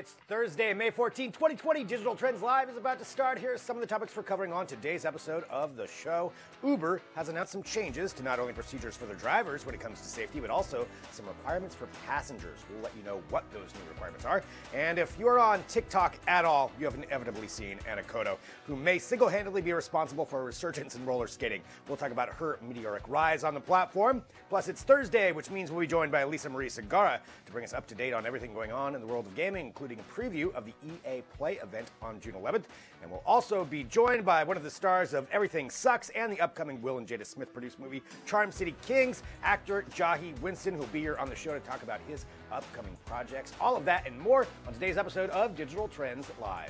It's Thursday, May 14, 2020. Digital Trends Live is about to start. Here are some of the topics we're covering on today's episode of the show. Uber has announced some changes to not only procedures for their drivers when it comes to safety, but also some requirements for passengers. We'll let you know what those new requirements are. And if you're on TikTok at all, you have inevitably seen Anna Koto, who may single-handedly be responsible for a resurgence in roller skating. We'll talk about her meteoric rise on the platform. Plus, it's Thursday, which means we'll be joined by Lisa Marie Segarra to bring us up to date on everything going on in the world of gaming, including a preview of the EA Play event on June 11th. And we'll also be joined by one of the stars of Everything Sucks and the upcoming Will and Jada Smith produced movie Charm City Kings, actor Jahi Winston, who'll be here on the show to talk about his upcoming projects. All of that and more on today's episode of Digital Trends Live.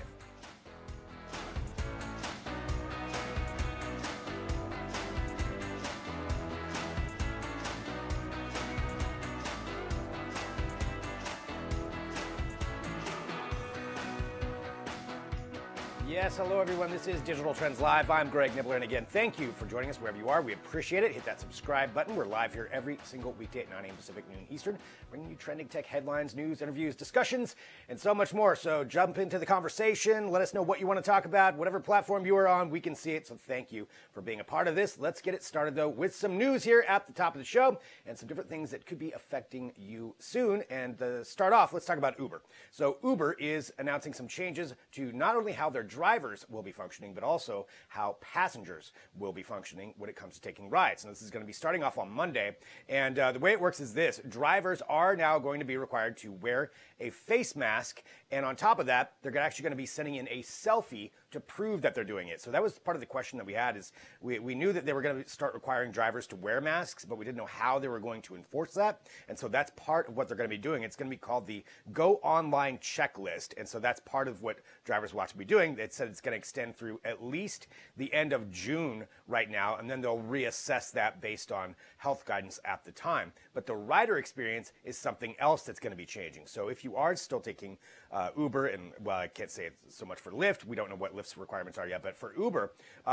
Yes, hello everyone. This is Digital Trends Live. I'm Greg Nibbler, and again, thank you for joining us wherever you are. We appreciate it. Hit that subscribe button. We're live here every single weekday at 9 a.m. Pacific, noon Eastern, bringing you trending tech headlines, news, interviews, discussions, and so much more. So jump into the conversation. Let us know what you want to talk about. Whatever platform you are on, we can see it. So thank you for being a part of this. Let's get it started, though, with some news here at the top of the show and some different things that could be affecting you soon. And to start off, let's talk about Uber. So Uber is announcing some changes to not only how their drivers will be functioning, but also how passengers will be functioning when it comes to taking rides. And this is going to be starting off on Monday. And the way it works is this. Drivers are now going to be required to wear a face mask. And on top of that, they're actually going to be sending in a selfie to prove that they're doing it. So that was part of the question that we had is we knew that they were going to start requiring drivers to wear masks, but we didn't know how they were going to enforce that. And so that's part of what they're going to be doing. It's going to be called the Go Online Checklist. And so that's part of what drivers will have to be doing. It said it's going to extend through at least the end of June right now, and then they'll reassess that based on health guidance at the time. But the rider experience is something else that's going to be changing. So if you are still taking Uber, and well, I can't say it so much for Lyft. We don't know what Lyft's requirements are yet, but for Uber,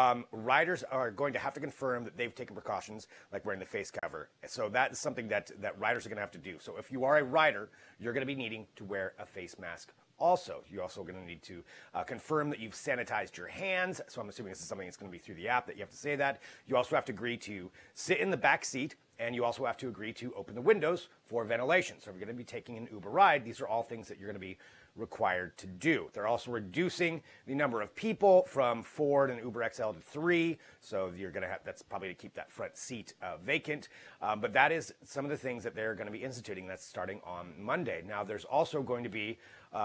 riders are going to have to confirm that they've taken precautions like wearing the face cover. So that is something that riders are going to have to do. So if you are a rider, you're going to be needing to wear a face mask. Also, you're also going to need to confirm that you've sanitized your hands. So I'm assuming this is something that's going to be through the app that you have to say that. You also have to agree to sit in the back seat, and you also have to agree to open the windows for ventilation. So if you're going to be taking an Uber ride, these are all things that you're going to be required to do. They're also reducing the number of people from 4 and Uber XL to 3. So you're going to have, that's probably to keep that front seat vacant. But that is some of the things that they're going to be instituting. That's starting on Monday. Now, there's also going to be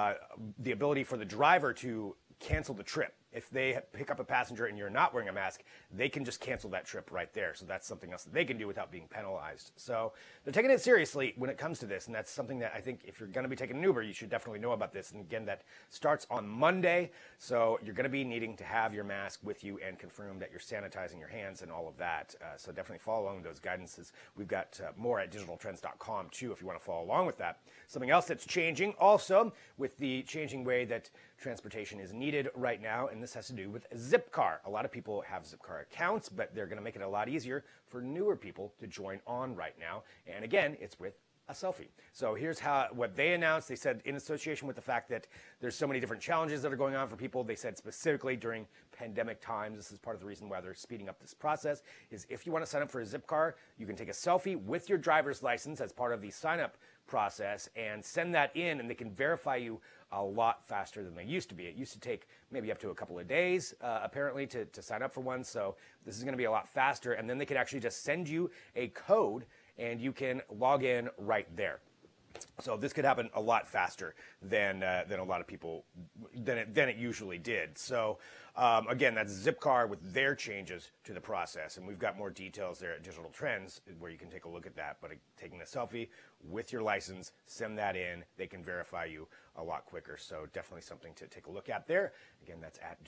the ability for the driver to cancel the trip. If they pick up a passenger and you're not wearing a mask, they can just cancel that trip right there. So that's something else that they can do without being penalized. So they're taking it seriously when it comes to this. And that's something that I think if you're going to be taking an Uber, you should definitely know about this. And again, that starts on Monday. So you're going to be needing to have your mask with you and confirm that you're sanitizing your hands and all of that. So definitely follow along with those guidances. We've got more at digitaltrends.com too if you want to follow along with that. Something else that's changing also with the changing way that transportation is needed right now, and this has to do with Zipcar. A lot of people have Zipcar accounts, but they're going to make it a lot easier for newer people to join on right now. And again, it's with a selfie. So here's what they announced. They said in association with the fact that there's so many different challenges that are going on for people, they said specifically during pandemic times, this is part of the reason why they're speeding up this process, is if you want to sign up for a Zipcar, you can take a selfie with your driver's license as part of the sign-up process and send that in, and they can verify you a lot faster than they used to be. It used to take maybe up to a couple of days, apparently, to sign up for one. So this is going to be a lot faster. And then they could actually just send you a code, and you can log in right there. So this could happen a lot faster than a lot of people than it usually did. So again, that's Zipcar with their changes to the process, and we've got more details there at Digital Trends where you can take a look at that. But taking a selfie with your license, send that in. They can verify you a lot quicker. So definitely something to take a look at there. Again, that's at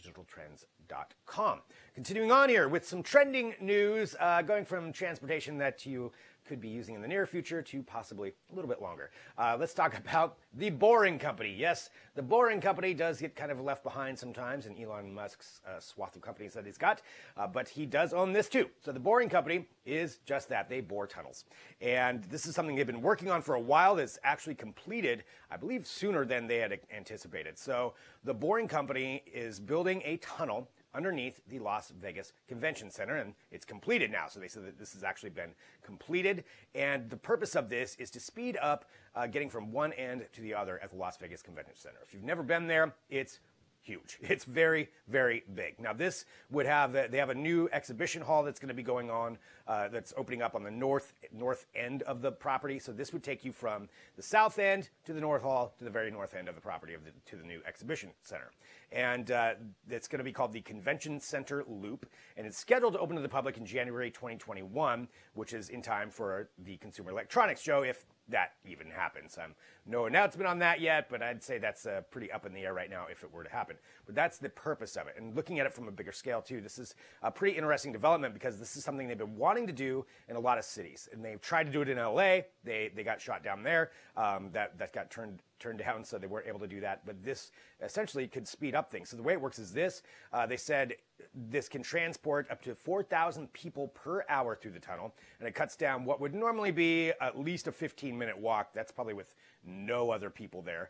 digitaltrends.com. Continuing on here with some trending news, going from transportation that you could be using in the near future to possibly a little bit longer. Let's talk about the Boring Company. Yes, the Boring Company does get kind of left behind sometimes in Elon Musk's swath of companies that he's got, but he does own this too. So the Boring Company is just that. They bore tunnels. And this is something they've been working on for a while that's actually completed, I believe, sooner than they had anticipated. So the Boring Company is building a tunnel underneath the Las Vegas Convention Center, and it's completed now. So they said that this has actually been completed, and the purpose of this is to speed up getting from one end to the other at the Las Vegas Convention Center. If you've never been there, it's huge. It's very, very big. Now this would have, they have a new exhibition hall that's going to be going on, that's opening up on the north end of the property. So this would take you from the south end to the north hall to the very north end of the property to the new exhibition center. And it's going to be called the Convention Center Loop, and it's scheduled to open to the public in January 2021, which is in time for the Consumer Electronics Show, if that even happens. No announcement on that yet, but I'd say that's pretty up in the air right now if it were to happen. But that's the purpose of it. And looking at it from a bigger scale too, this is a pretty interesting development because this is something they've been wanting to do in a lot of cities. And they've tried to do it in LA. They got shot down there. That got turned down, so they weren't able to do that. But this essentially could speed up things. So the way it works is this. They said this can transport up to 4,000 people per hour through the tunnel, and it cuts down what would normally be at least a 15-minute walk. That's probably with no other people there,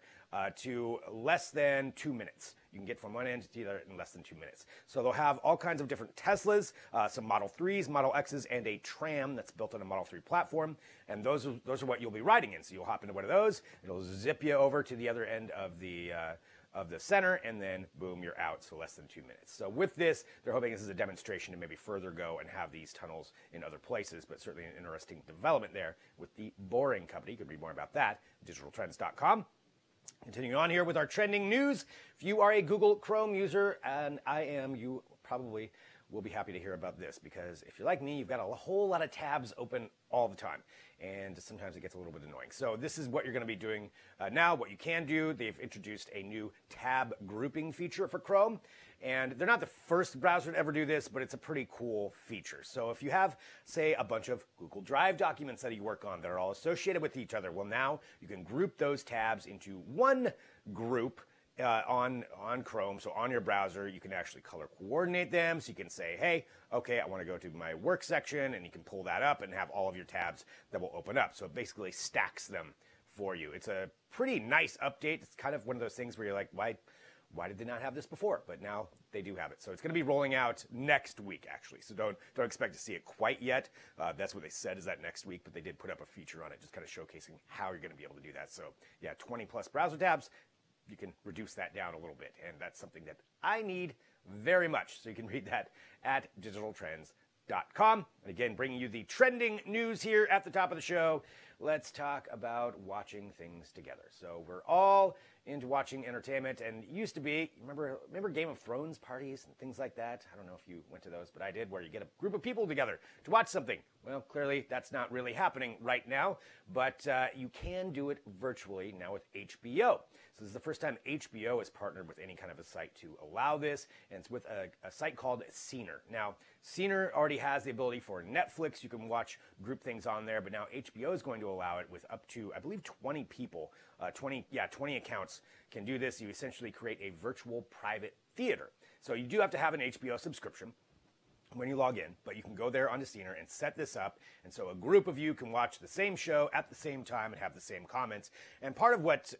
to less than 2 minutes. You can get from one end to the other in less than 2 minutes. So they'll have all kinds of different Teslas, some Model 3s, Model Xs, and a tram that's built on a Model 3 platform. And those are what you'll be riding in. So you'll hop into one of those. It'll zip you over to the other end of the center, and then boom, you're out. So less than 2 minutes. So with this, they're hoping this is a demonstration to maybe further go and have these tunnels in other places, but certainly an interesting development there with the Boring Company. You can read more about that at digitaltrends.com. Continuing on here with our trending news. If you are a Google Chrome user, and I am, you probably will be happy to hear about this, because if you're like me, you've got a whole lot of tabs open all the time, and sometimes it gets a little bit annoying. So this is what you're going to be doing now, what you can do. They've introduced a new tab grouping feature for Chrome, and they're not the first browser to ever do this, but it's a pretty cool feature. So if you have, say, a bunch of Google Drive documents that you work on that are all associated with each other, well, now you can group those tabs into one group on Chrome. So on your browser, you can actually color coordinate them. So you can say, hey, okay, I want to go to my work section, and you can pull that up and have all of your tabs that will open up. So it basically stacks them for you. It's a pretty nice update. It's kind of one of those things where you're like, why did they not have this before? But now they do have it. So it's going to be rolling out next week, actually. So don't expect to see it quite yet. That's what they said, is that next week, but they did put up a feature on it, just kind of showcasing how you're going to be able to do that. So yeah, 20 plus browser tabs. You can reduce that down a little bit, and that's something that I need very much. So you can read that at digitaltrends.com. And again, bringing you the trending news here at the top of the show. Let's talk about watching things together. So we're all into watching entertainment, and it used to be, remember Game of Thrones parties and things like that? I don't know if you went to those, but I did, where you get a group of people together to watch something. Well, clearly that's not really happening right now, but you can do it virtually now with HBO. So this is the first time HBO has partnered with any kind of a site to allow this, and it's with a site called Scener. Now, Scener already has the ability for Netflix. You can watch group things on there, but now HBO is going to allow it with up to, I believe, 20 people. 20 accounts can do this. You essentially create a virtual private theater. So you do have to have an HBO subscription when you log in, but you can go there onto Scener and set this up, and so a group of you can watch the same show at the same time and have the same comments. And part of what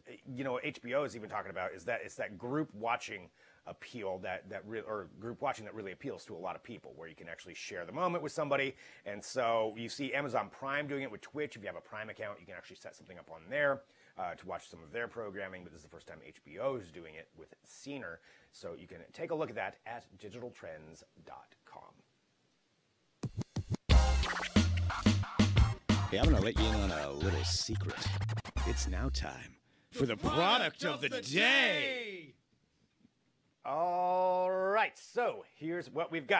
HBO is even talking about is that it's that group watching appeal or group watching that really appeals to a lot of people, where you can actually share the moment with somebody. And so you see Amazon Prime doing it with Twitch. If you have a Prime account, you can actually set something up on there to watch some of their programming, but this is the first time HBO is doing it with Scener. So you can take a look at that at digitaltrends.com. Hey, I'm going to let you in on a little secret. It's now time for the product of the day. All right, so here's what we've got.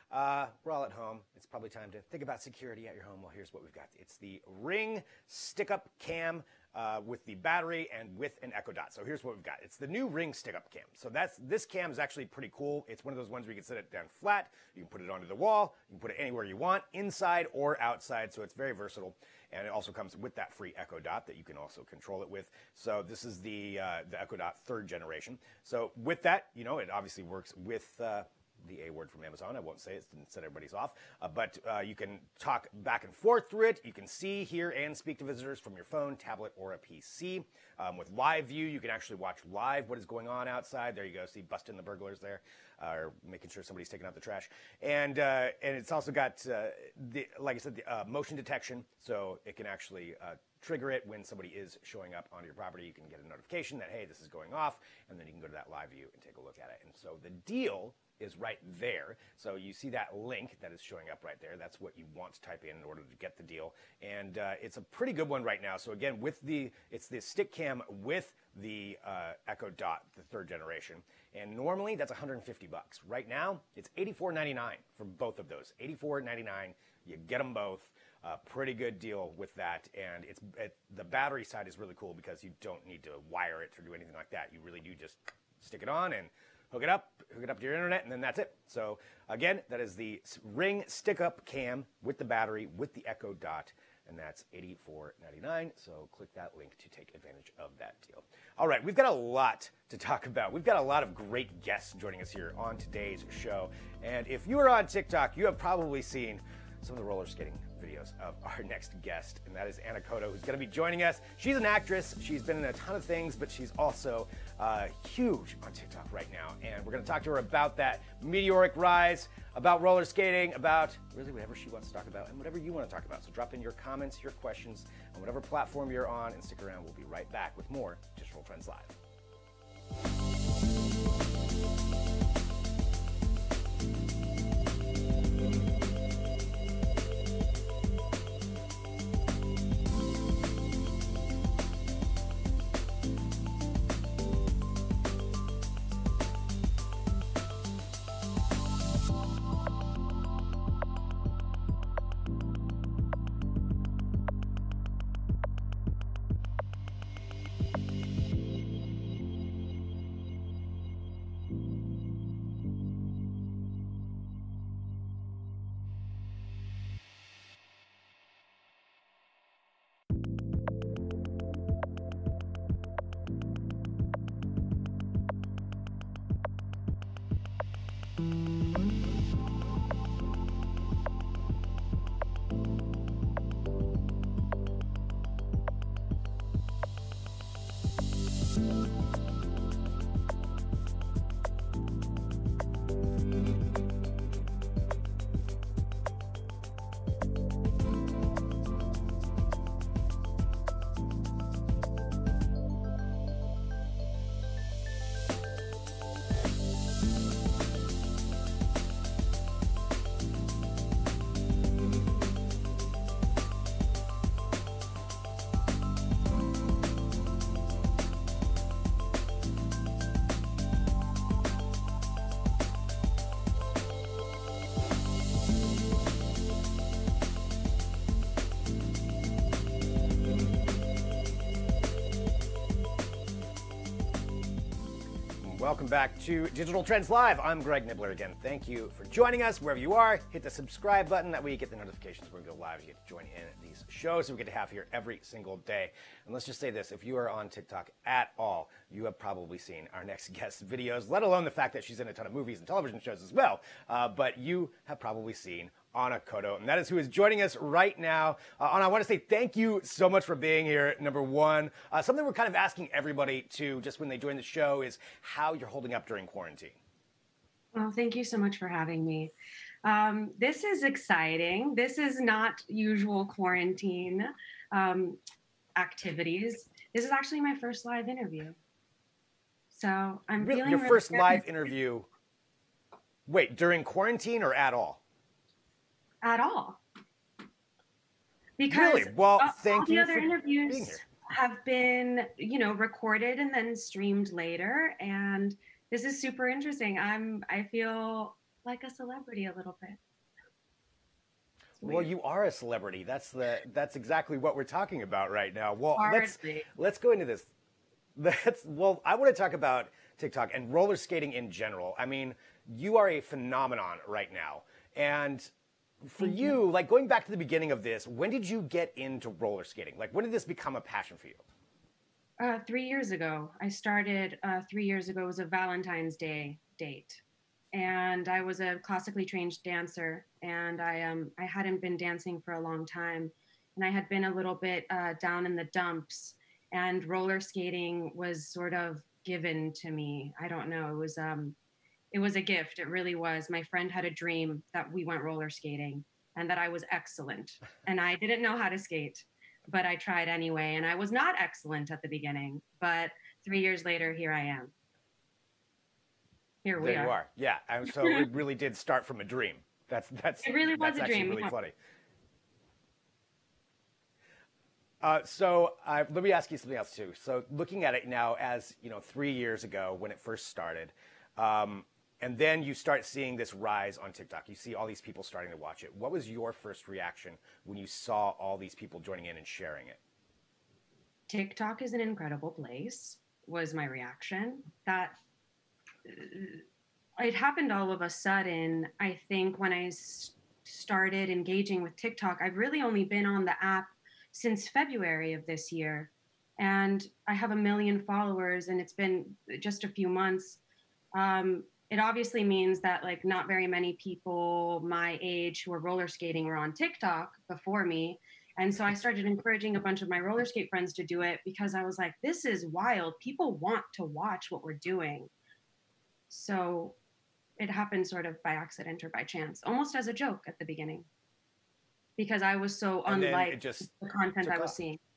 we're all at home. It's probably time to think about security at your home. Well, here's what we've got. It's the Ring stick-up cam with the battery and with an Echo Dot. So here's what we've got. It's the new Ring stick-up cam. So this cam is actually pretty cool. It's one of those ones where you can set it down flat. You can put it onto the wall. You can put it anywhere you want, inside or outside. So it's very versatile. And it also comes with that free Echo Dot that you can also control it with. So this is the Echo Dot 3rd generation. So with that, you know, it obviously works with the A word from Amazon. I won't say it to set everybody's off. But you can talk back and forth through it. You can see, hear, and speak to visitors from your phone, tablet, or a PC. With live view, you can actually watch live what is going on outside. There you go. See, busting the burglars there, or making sure somebody's taking out the trash. And it's also got, like I said, the motion detection, so it can actually trigger it when somebody is showing up onto your property. You can get a notification that, hey, this is going off, and then you can go to that live view and take a look at it. And so the deal is right there. So you see that link that is showing up right there. That's what you want to type in order to get the deal. And it's a pretty good one right now. So again, it's the stick cam with the Echo Dot, the 3rd generation. And normally that's $150. Right now, it's $84.99 for both of those. $84.99. You get them both. Pretty good deal with that. And the battery side is really cool because you don't need to wire it or do anything like that. You really do just stick it on and hook it up to your internet, and then that's it. So again, that is the Ring stick-up cam with the battery, with the Echo Dot, and that's $84.99. So click that link to take advantage of that deal. All right, we've got a lot to talk about. We've got a lot of great guests joining us here on today's show. And if you are on TikTok, you have probably seen some of the roller skating videos of our next guest, and that is Anna Cotto, who's going to be joining us. She's an actress. She's been in a ton of things, but she's also huge on TikTok right now. And we're going to talk to her about that meteoric rise, about roller skating, about really whatever she wants to talk about, and whatever you want to talk about. So drop in your comments, your questions, on whatever platform you're on, and stick around. We'll be right back with more Digital Trends Live. Welcome back to Digital Trends Live. I'm Greg Nibbler again. Thank you for joining us wherever you are. Hit the subscribe button. That way you get the notifications when we go live. You get to join in these shows that we get to have here every single day. And let's just say this. If you are on TikTok at all, you have probably seen our next guest's videos, let alone the fact that she's in a ton of movies and television shows as well. But you have probably seen Anna Cotto, and that is who is joining us right now. Anna, I want to say thank you so much for being here, number one. Something we're kind of asking everybody to, just when they join the show, is how you're holding up during quarantine. Well, thank you so much for having me. This is exciting. This is not usual quarantine activities. This is actually my first live interview. So I'm feeling your really first good. live interview. Wait, during quarantine or at all? At all. Because really? Well, thank all the you other for interviews being here. have been, recorded and then streamed later, and this is super interesting. I feel like a celebrity a little bit. Well, you are a celebrity. That's exactly what we're talking about right now. Well, Hardly. let's go into this. Well, I want to talk about TikTok and roller skating in general. I mean, you are a phenomenon right now. And for you, like going back to the beginning of this, when did you get into roller skating? Like, when did this become a passion for you? 3 years ago. I started 3 years ago. It was a Valentine's Day date. And I was a classically trained dancer, and I hadn't been dancing for a long time, and I had been a little bit down in the dumps, and roller skating was sort of given to me. I don't know. It was a gift. It really was. My friend had a dream that we went roller skating and that I was excellent, and I didn't know how to skate, but I tried anyway, and I was not excellent at the beginning, but 3 years later, here I am. Here we There you are. Yeah. And so it really did start from a dream. It really was that's a actually dream. really Yeah. funny. Let me ask you something else too. So looking at it now, as you know, 3 years ago when it first started, and then you start seeing this rise on TikTok. You see all these people starting to watch it. What was your first reaction when you saw all these people joining in and sharing it? TikTok is an incredible place, was my reaction. That it happened all of a sudden. I think when I started engaging with TikTok, I've really only been on the app since February of this year. And I have 1 million followers, and it's been just a few months. It obviously means that like not very many people my age who are roller skating were on TikTok before me. And so I started encouraging a bunch of my roller skate friends to do it because I was like, this is wild. People want to watch what we're doing. So it happened sort of by accident or by chance, almost as a joke at the beginning, because I was so And then unlike it just the content took I was off. seeing.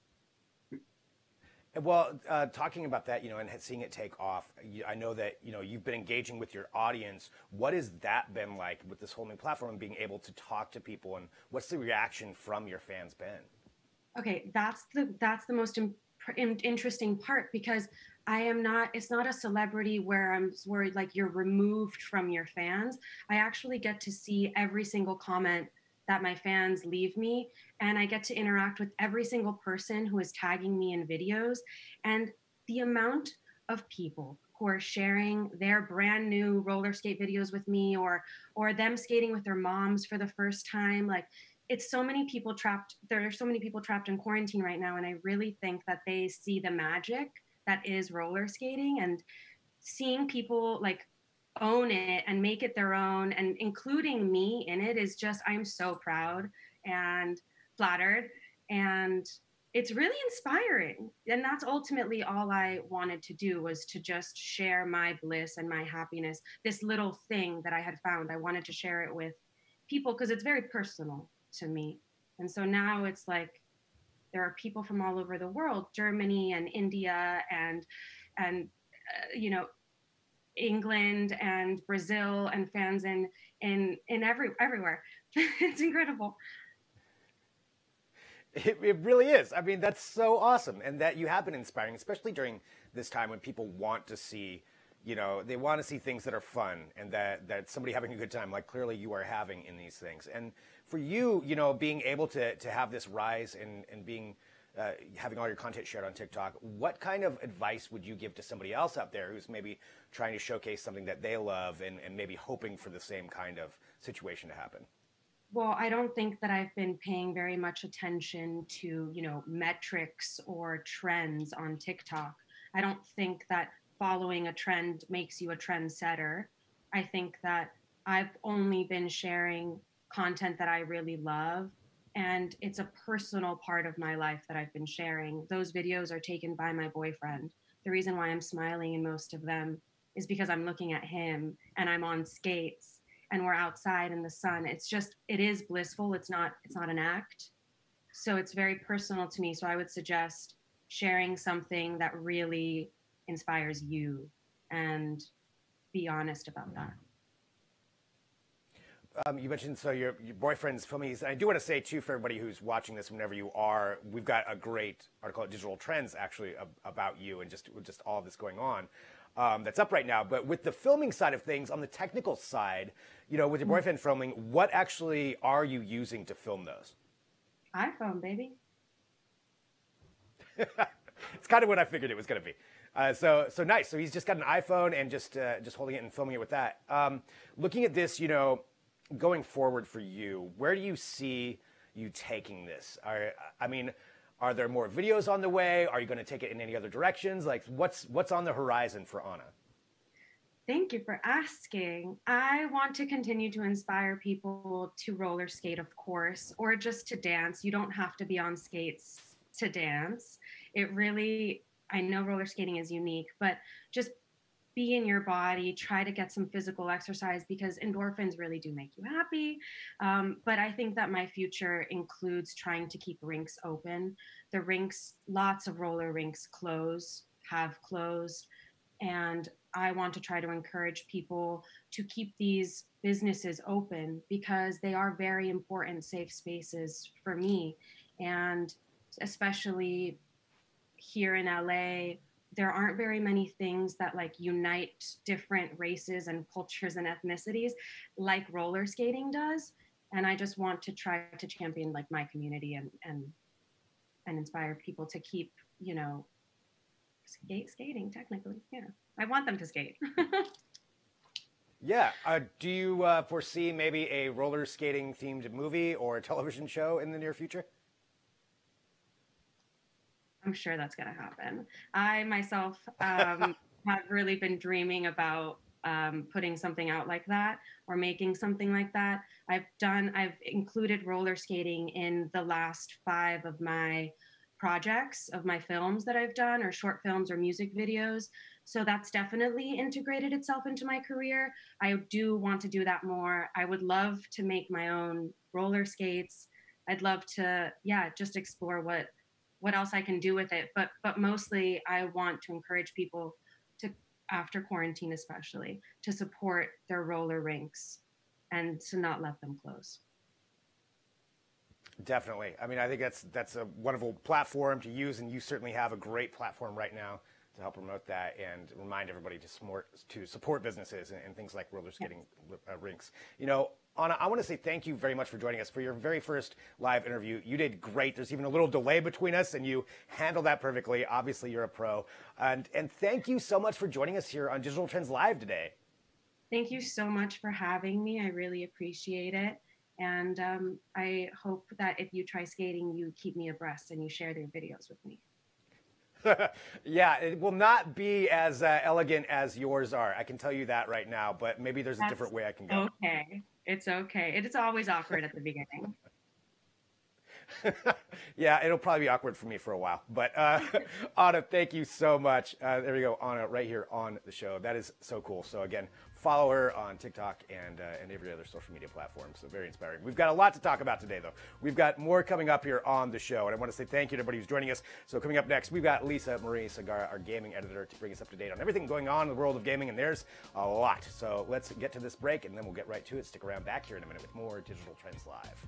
Well, talking about that, you know, and seeing it take off, I know that, you know, you've been engaging with your audience. What has that been like with this whole new platform and being able to talk to people, and what's the reaction from your fans been? Okay, that's the most interesting part, because I am not. It's not a celebrity where I'm worried like you're removed from your fans. I actually get to see every single comment that my fans leave me, and I get to interact with every single person who is tagging me in videos, and the amount of people who are sharing their brand new roller skate videos with me, or them skating with their moms for the first time, like it's so many people trapped. There are so many people trapped in quarantine right now, and I really think that they see the magic that is roller skating, and seeing people like own it and make it their own, and including me in it is just, I'm so proud and flattered, and it's really inspiring. And that's ultimately all I wanted to do, was to just share my bliss and my happiness. This little thing that I had found, I wanted to share it with people because it's very personal to me. And so now it's like there are people from all over the world, Germany and India and you know, England and Brazil, and fans in everywhere. It's incredible. It really is. I mean, that's so awesome. And that you have been inspiring, especially during this time when people want to see, you know, they want to see things that are fun and that somebody having a good time, like clearly you are having in these things. And for you, you know, being able to have this rise and being, having all your content shared on TikTok, what kind of advice would you give to somebody else out there who's maybe trying to showcase something that they love and maybe hoping for the same kind of situation to happen? Well, I don't think that I've been paying very much attention to, you know, metrics or trends on TikTok. I don't think that following a trend makes you a trendsetter. I think that I've only been sharing content that I really love, and it's a personal part of my life that I've been sharing. Those videos are taken by my boyfriend. The reason why I'm smiling in most of them is because I'm looking at him and I'm on skates and we're outside in the sun. It's just, it is blissful. It's not an act. So it's very personal to me. So I would suggest sharing something that really inspires you, and be honest about that. You mentioned so your boyfriend's filming these. And I do want to say too, for everybody who's watching this, whenever you are, we've got a great article at Digital Trends actually about you and just all of this going on. that's up right now. But with the filming side of things, on the technical side, you know, with your boyfriend filming, what actually are you using to film those? iPhone, baby. It's kind of what I figured it was going to be. So nice. So he's just got an iPhone and just holding it and filming it with that. Looking at this, you know, going forward for you, where do you see you taking this? Are there more videos on the way? Are you going to take it in any other directions? Like, what's on the horizon for Anna? Thank you for asking. I want to continue to inspire people to roller skate, of course, or just to dance. You don't have to be on skates to dance. It really, I know roller skating is unique, but just be in your body, try to get some physical exercise because endorphins really do make you happy. But I think that my future includes trying to keep rinks open. The rinks, lots of roller rinks have closed. And I want to try to encourage people to keep these businesses open because they are very important safe spaces for me. And especially here in LA, there aren't very many things that like unite different races and cultures and ethnicities like roller skating does. And I just want to try to champion like my community and inspire people to keep, you know, skating technically. Yeah. I want them to skate. Yeah. Do you foresee maybe a roller skating themed movie or a television show in the near future? I'm sure that's going to happen. I myself have really been dreaming about putting something out like that or making something like that. I've included roller skating in the last 5 of my projects of my films that I've done or short films or music videos. So that's definitely integrated itself into my career. I do want to do that more. I would love to make my own roller skates. I'd love to, just explore what else I can do with it. But mostly I want to encourage people to, after quarantine especially, to support their roller rinks and to not let them close. Definitely. I mean, I think that's a wonderful platform to use, and you certainly have a great platform right now to help promote that and remind everybody to support businesses and things like roller skating rinks. You know, Anna, I want to say thank you very much for joining us for your very first live interview. You did great. There's even a little delay between us, and you handled that perfectly. Obviously, you're a pro. And thank you so much for joining us here on Digital Trends Live today. Thank you so much for having me. I really appreciate it. And I hope that if you try skating, you keep me abreast and you share their videos with me. Yeah, it will not be as elegant as yours are. I can tell you that right now, but maybe there's a different way I can go. Okay. It's okay. It's always awkward at the beginning. Yeah, it'll probably be awkward for me for a while. But Anna, thank you so much. There we go, Anna, right here on the show. That is so cool. So again, follow her on TikTok and every other social media platform. So very inspiring. We've got a lot to talk about today, though. We've got more coming up here on the show. And I want to say thank you to everybody who's joining us. So coming up next, we've got Lisa Marie Segarra, our gaming editor, to bring us up to date on everything going on in the world of gaming. And there's a lot. So let's get to this break, and then we'll get right to it. Stick around back here in a minute with more Digital Trends Live.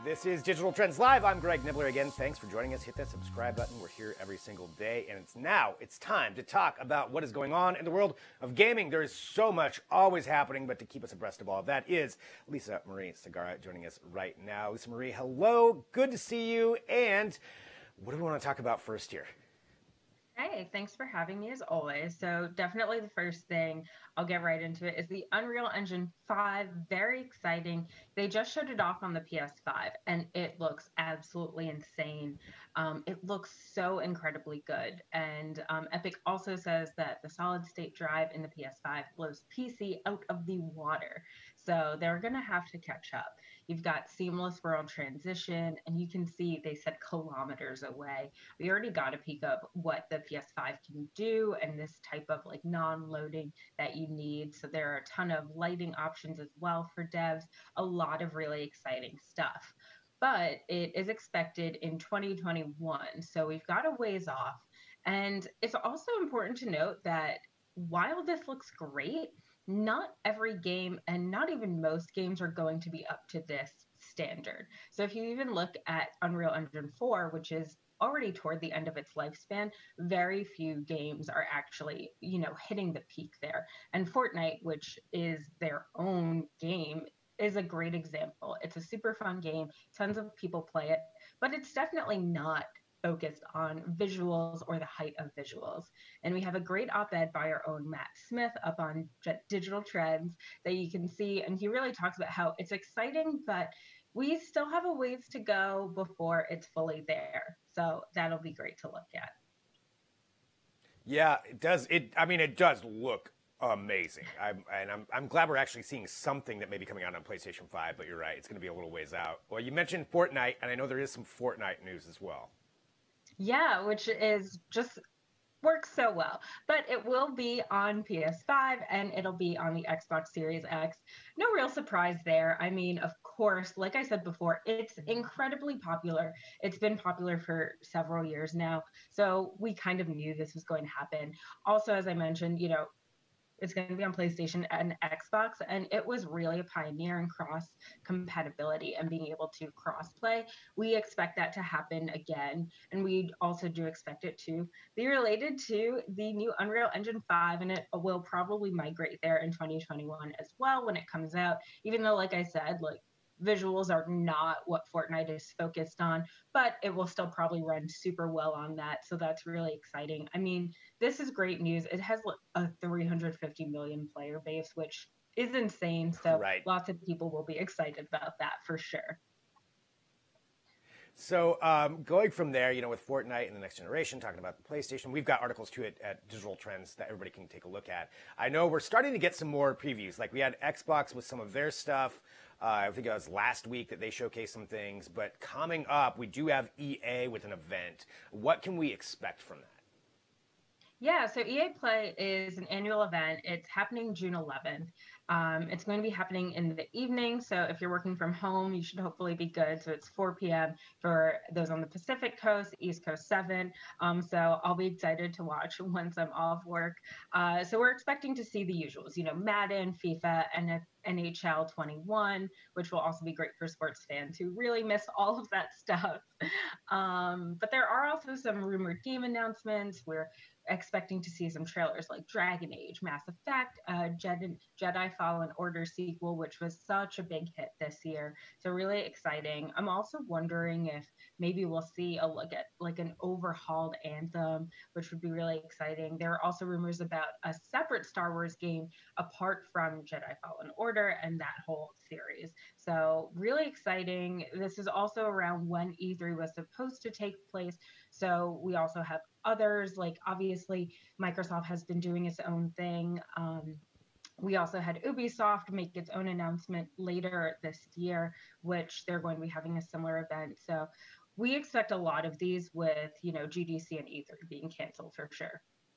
This is Digital Trends Live. I'm Greg Nibbler again. Thanks for joining us. Hit that subscribe button. We're here every single day, and it's time to talk about what is going on in the world of gaming. There is so much always happening, but to keep us abreast of all of that is Lisa Marie Segarra joining us right now. Lisa Marie, hello. Good to see you. And what do we want to talk about first here? Hey, thanks for having me as always. So definitely the first thing, I'll get right into it, is the Unreal Engine 5. Very exciting. They just showed it off on the PS5 and it looks absolutely insane. It looks so incredibly good. And Epic also says that the solid state drive in the PS5 blows PC out of the water. So they're going to have to catch up. You've got seamless world transition, and you can see they said kilometers away. We already got a peek of what the PS5 can do and this type of like non-loading that you need. So there are a ton of lighting options as well for devs, a lot of really exciting stuff. But it is expected in 2021, so we've got a ways off. And it's also important to note that while this looks great, not every game and not even most games are going to be up to this standard. So if you even look at Unreal Engine 4, which is already toward the end of its lifespan, very few games are actually, hitting the peak there. And Fortnite, which is their own game, is a great example. It's a super fun game. Tons of people play it, but it's definitely not focused on visuals or the height of visuals. And we have a great op-ed by our own Matt Smith up on Digital Trends that you can see. And he really talks about how it's exciting, but we still have a ways to go before it's fully there. So that'll be great to look at. Yeah, it does. It does look amazing. I'm glad we're actually seeing something that may be coming out on PlayStation 5, but you're right. It's going to be a little ways out. Well, you mentioned Fortnite, and I know there is some Fortnite news as well. Yeah, which is just works so well. But it will be on PS5 and it'll be on the Xbox Series X. No real surprise there. I mean, of course, like I said before, it's incredibly popular. It's been popular for several years now. So we kind of knew this was going to happen. Also, as I mentioned, it's going to be on PlayStation and Xbox, and it was really a pioneer in cross compatibility and being able to cross play. We expect that to happen again, and we also do expect it to be related to the new Unreal Engine 5, and it will probably migrate there in 2021 as well when it comes out, even though, like I said, visuals are not what Fortnite is focused on, but it will still probably run super well on that. So that's really exciting. I mean, this is great news. It has a 350 million player base, which is insane. So Lots of people will be excited about that for sure. So going from there, with Fortnite and the next generation, talking about the PlayStation, we've got articles too at Digital Trends that everybody can take a look at. I know we're starting to get some more previews. Like we had Xbox with some of their stuff. I think it was last week that they showcased some things. But coming up, we do have EA with an event. What can we expect from that? Yeah, so EA Play is an annual event. It's happening June 11th. It's going to be happening in the evening. So if you're working from home, you should hopefully be good. So it's 4 p.m. for those on the Pacific Coast, East Coast 7. So I'll be excited to watch once I'm off work. So we're expecting to see the usuals, Madden, FIFA, and NHL 21, which will also be great for sports fans who really miss all of that stuff. But there are also some rumored game announcements. We're expecting to see some trailers like Dragon Age, Mass Effect, Jedi Fallen Order sequel, which was such a big hit this year. So really exciting. I'm also wondering if maybe we'll see a look at an overhauled Anthem, which would be really exciting. There are also rumors about a separate Star Wars game apart from Jedi Fallen Order and that whole series. So really exciting. This is also around when E3 was supposed to take place. So we also have others, obviously Microsoft has been doing its own thing. We also had Ubisoft make its own announcement later this year, which they're going to be having a similar event. So we expect a lot of these with, GDC and E3 being canceled for sure.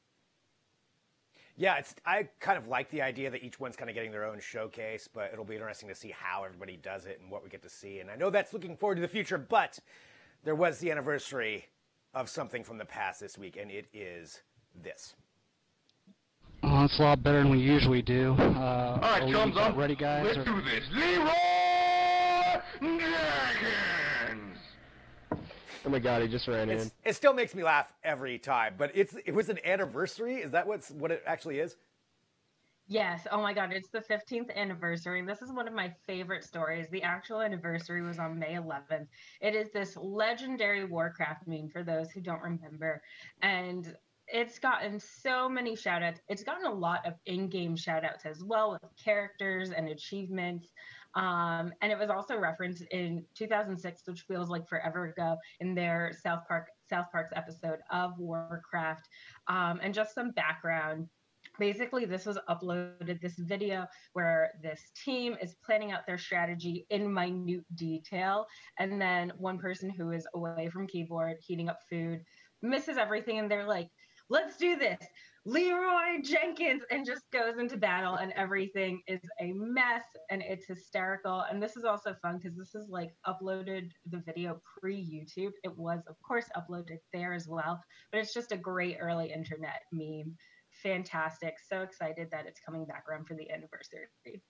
Yeah, I kind of like the idea that each one's kind of getting their own showcase, but it'll be interesting to see how everybody does it and what we get to see. And I know that's looking forward to the future, but there was the anniversary of something from the past this week, and it is this. Oh, it's a lot better than we usually do. All right, chums, ready, guys? Let's do this. Leroy Jenkins! Oh my God, he just ran in. It still makes me laugh every time, but it was an anniversary. Is that what it actually is? Yes. Oh my God. It's the 15th anniversary. This is one of my favorite stories. The actual anniversary was on May 11th. It is this legendary Warcraft meme for those who don't remember. And it's gotten so many shout outs. It's gotten a lot of in game shout outs as well with characters and achievements. And it was also referenced in 2006, which feels like forever ago, in their South Park's episode of Warcraft. And just some background. Basically, this was uploaded, this video where this team is planning out their strategy in minute detail. And then one person who is away from keyboard, heating up food, misses everything. And they're like, let's do this. Leroy Jenkins, and just goes into battle, and everything is a mess and it's hysterical. And this is also fun because this is like uploaded the video pre-YouTube. It was, of course, uploaded there as well, but it's just a great early internet meme. Fantastic. So excited that it's coming back around for the anniversary.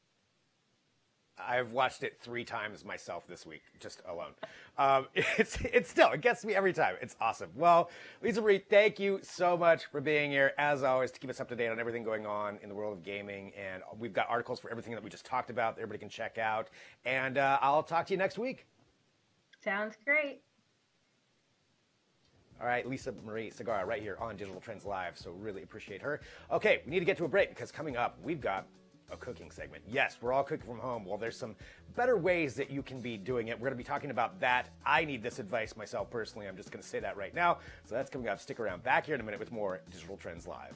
I've watched it 3 times myself this week, just alone. It gets me every time. It's awesome. Well, Lisa Marie, thank you so much for being here, as always, to keep us up to date on everything going on in the world of gaming. And we've got articles for everything that we just talked about that everybody can check out. And I'll talk to you next week. Sounds great. All right, Lisa Marie Segarra right here on Digital Trends Live, so really appreciate her. Okay, we need to get to a break because coming up, we've got a cooking segment. Yes, we're all cooking from home. Well, there's some better ways that you can be doing it. We're going to be talking about that. I need this advice myself personally. I'm just going to say that right now. So that's coming up. Stick around. Back here in a minute with more Digital Trends Live.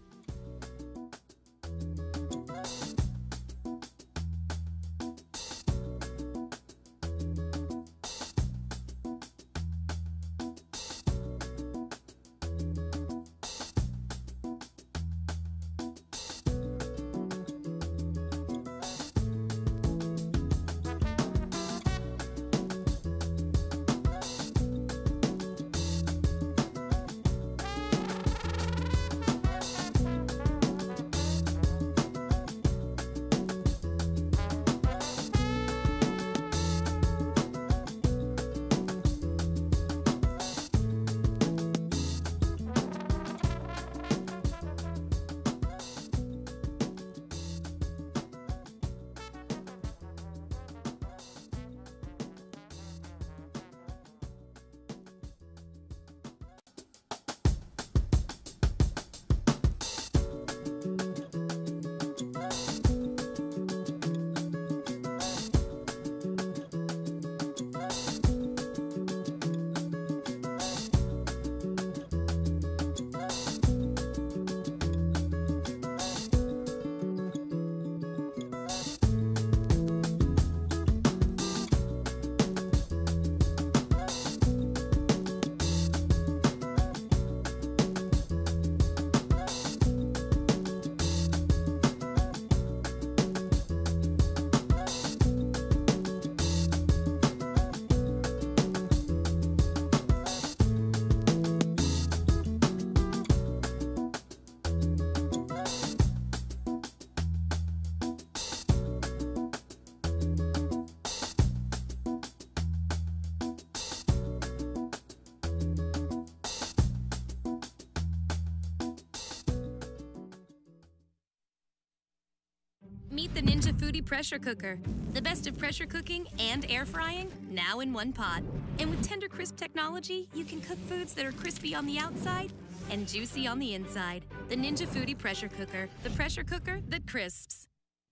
Meet the Ninja Foodi pressure cooker. The best of pressure cooking and air frying, now in one pot. And with Tender Crisp technology, you can cook foods that are crispy on the outside and juicy on the inside. The Ninja Foodi pressure cooker, the pressure cooker that crisps.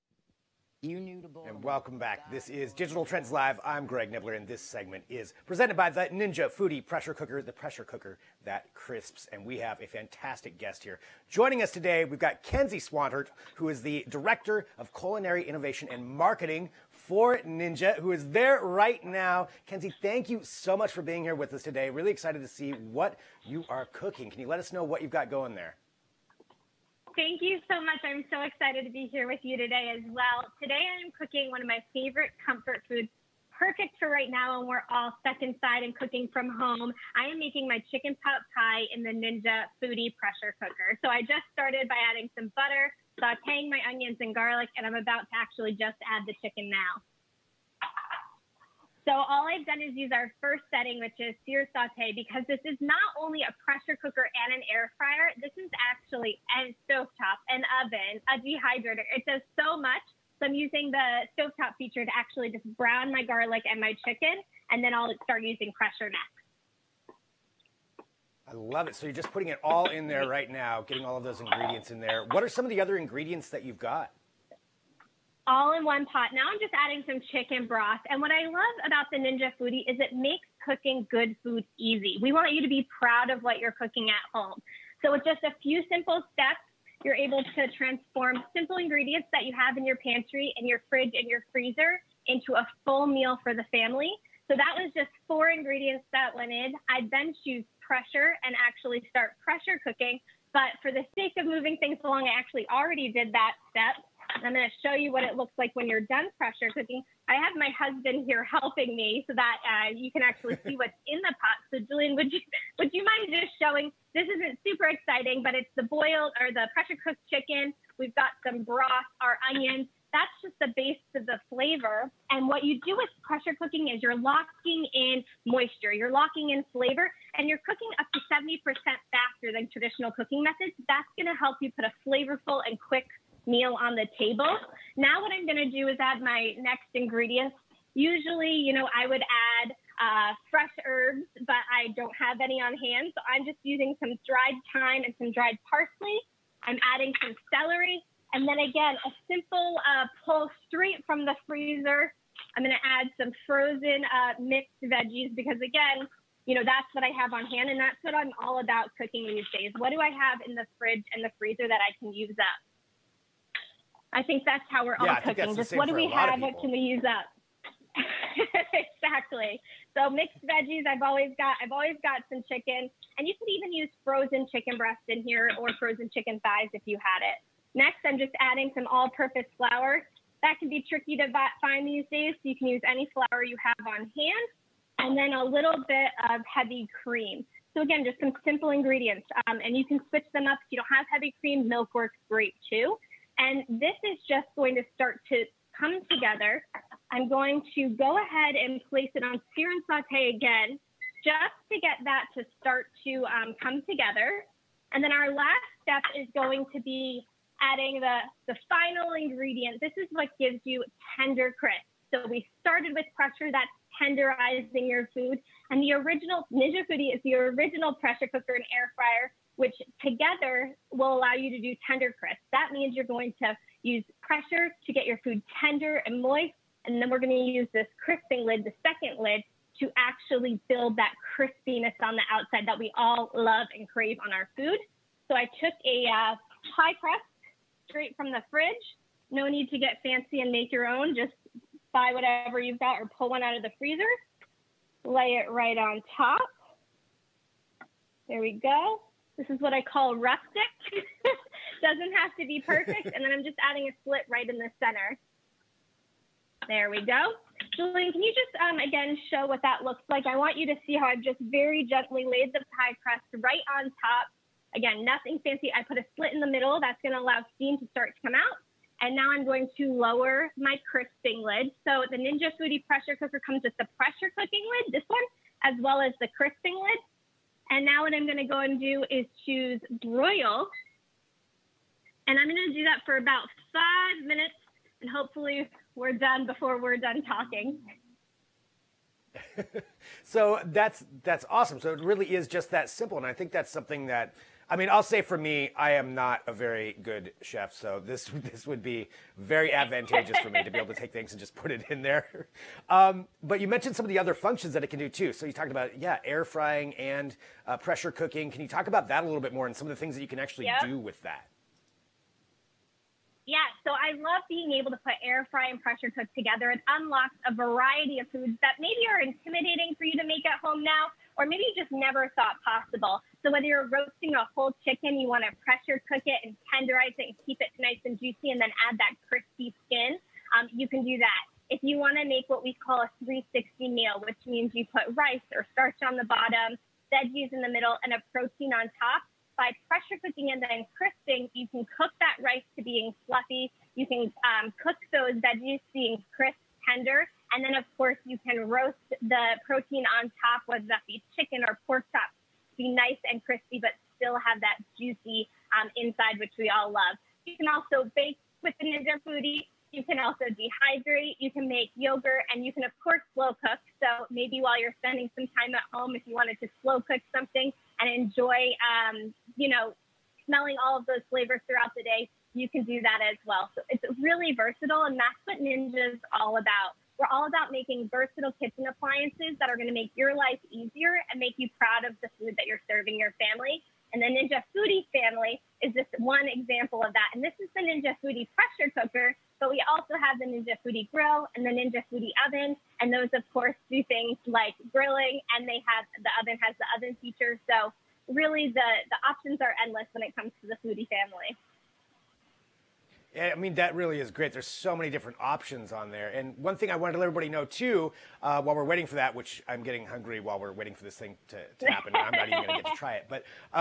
And welcome back. This is Digital Trends Live. I'm Greg Nibbler, and this segment is presented by the Ninja Foodi pressure cooker, the pressure cooker that crisps. And we have a fantastic guest here. Joining us today, we've got Kenzie Swantert, who is the Director of Culinary Innovation and Marketing for Ninja, who is there right now. Kenzie, thank you so much for being here with us today. Really excited to see what you are cooking. Can you let us know what you've got going there? Thank you so much. I'm so excited to be here with you today as well. Today I'm cooking one of my favorite comfort foods, perfect for right now when we're all stuck inside and cooking from home. I am making my chicken pot pie in the Ninja Foodi pressure cooker. So I just started by adding some butter, sauteing my onions and garlic, and I'm about to actually just add the chicken now. So all I've done is use our first setting, which is sear saute, because this is not only a pressure cooker and an air fryer. This is actually a stovetop, an oven, a dehydrator. It does so much. So I'm using the stovetop feature to actually just brown my garlic and my chicken, and then I'll start using pressure next. I love it. So you're just putting it all in there right now, getting all of those ingredients in there. What are some of the other ingredients that you've got? All in one pot. Now I'm just adding some chicken broth. And what I love about the Ninja Foodi is it makes cooking good food easy. We want you to be proud of what you're cooking at home. So with just a few simple steps, you're able to transform simple ingredients that you have in your pantry and your fridge and your freezer into a full meal for the family. So that was just 4 ingredients that went in. I then choose pressure and actually start pressure cooking. But for the sake of moving things along, I actually already did that step. I'm going to show you what it looks like when you're done pressure cooking. I have my husband here helping me so that you can actually see what's in the pot. So Julian, would you mind just showing? This isn't super exciting, but it's the boiled or the pressure cooked chicken. We've got some broth, our onions. That's just the base of the flavor. And what you do with pressure cooking is you're locking in moisture, you're locking in flavor, and you're cooking up to 70% faster than traditional cooking methods. That's going to help you put a flavorful and quick meal on the table. Now what I'm going to do is add my next ingredients. Usually, I would add fresh herbs, but I don't have any on hand. So I'm just using some dried thyme and some dried parsley. I'm adding some celery. And then again, a simple pull straight from the freezer. I'm going to add some frozen mixed veggies because again, that's what I have on hand. And that's what I'm all about cooking these days. What do I have in the fridge and the freezer that I can use up? I think that's how we're all cooking. Just what do we have? What can we use up? Exactly. So mixed veggies. I've always got some chicken, and you could even use frozen chicken breast in here or frozen chicken thighs if you had it. Next, I'm just adding some all-purpose flour. That can be tricky to find these days, so you can use any flour you have on hand, and then a little bit of heavy cream. So again, just some simple ingredients, and you can switch them up. If you don't have heavy cream, milk works great too. And this is just going to start to come together. I'm going to go ahead and place it on sear and saute again, just to get that to start to come together. And then our last step is going to be adding the final ingredient. This is what gives you tender crisp. So we started with pressure, that's tenderizing your food. And the original Ninja Foodi is the original pressure cooker and air fryer, which together will allow you to do tender crisp. That means you're going to use pressure to get your food tender and moist, and then we're going to use this crisping lid, the second lid, to actually build that crispiness on the outside that we all love and crave on our food. So I took a pie crust straight from the fridge. No need to get fancy and make your own. Just buy whatever you've got or pull one out of the freezer. Lay it right on top. There we go. This is what I call rustic. Doesn't have to be perfect. And then I'm just adding a slit right in the center. There we go. Julian, can you just, again, show what that looks like? I want you to see how I've just very gently laid the pie crust right on top. Again, nothing fancy. I put a slit in the middle. That's going to allow steam to start to come out. And now I'm going to lower my crisping lid. So the Ninja Foodi pressure cooker comes with the pressure cooking lid, this one, as well as the crisping lid. And now what I'm going to go and do is choose broil. And I'm going to do that for about 5 minutes. And hopefully we're done before we're done talking. So that's awesome. So it really is just that simple. And I think that's something that, I'll say for me, I am not a very good chef, so this would be very advantageous for me to be able to take things and just put it in there. But you mentioned some of the other functions that it can do too. So you talked about, air frying and pressure cooking. Can you talk about that a little bit more and some of the things that you can actually do with that? Yeah, so I love being able to put air fry and pressure cook together. It unlocks a variety of foods that maybe are intimidating for you to make at home now, or maybe you just never thought possible. So whether you're roasting a whole chicken, you want to pressure cook it and tenderize it and keep it nice and juicy and then add that crispy skin, you can do that. If you want to make what we call a 360 meal, which means you put rice or starch on the bottom, veggies in the middle, and a protein on top, by pressure cooking and then crisping, you can cook that rice to being fluffy. You can cook those veggies to being crisp, tender, And then, of course, you can roast the protein on top, whether that be chicken or pork chops, to be nice and crispy, but still have that juicy inside, which we all love. You can also bake with the Ninja Foodi. You can also dehydrate. You can make yogurt, and you can, of course, slow cook. So maybe while you're spending some time at home, if you wanted to slow cook something and enjoy, smelling all of those flavors throughout the day, you can do that as well. So it's really versatile, and that's what Ninja's all about. We're all about making versatile kitchen appliances that are going to make your life easier and make you proud of the food that you're serving your family. And the Ninja Foodi family is just one example of that. And this is the Ninja Foodi pressure cooker, but we also have the Ninja Foodi grill and the Ninja Foodi oven. And those, of course, do things like grilling, and the oven has the oven feature. So really the options are endless when it comes to the Foodi family. Yeah, I mean, that really is great. There's so many different options on there. And one thing I wanted to let everybody know, too, while we're waiting for that, which I'm getting hungry while we're waiting for this thing to happen. I'm not even going to get to try it. But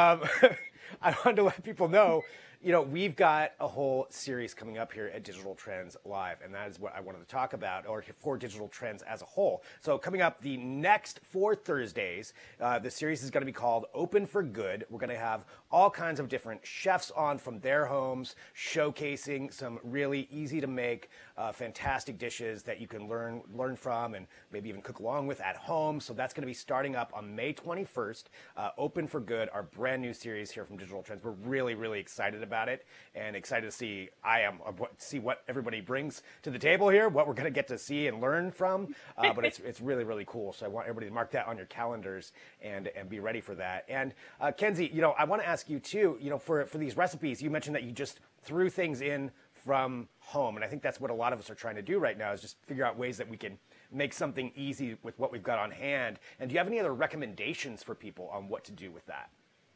I wanted to let people know, we've got a whole series coming up here at Digital Trends Live, and that is what I wanted to talk about, or for Digital Trends as a whole. So coming up the next 4 Thursdays, the series is going to be called Open for Good. We're going to have all kinds of different chefs on from their homes, showcasing some really easy to make, fantastic dishes that you can learn from and maybe even cook along with at home. So that's going to be starting up on May 21st. Open for Good, our brand new series here from Digital Trends. We're really, really excited about it and excited to see what everybody brings to the table here, what we're going to get to see and learn from. But it's really, really cool. So I want everybody to mark that on your calendars and be ready for that. And Kenzie, I want to ask you too, for these recipes, you mentioned that you just threw things in from home. And I think that's what a lot of us are trying to do right now, is just figure out ways that we can make something easy with what we've got on hand. And do you have any other recommendations for people on what to do with that?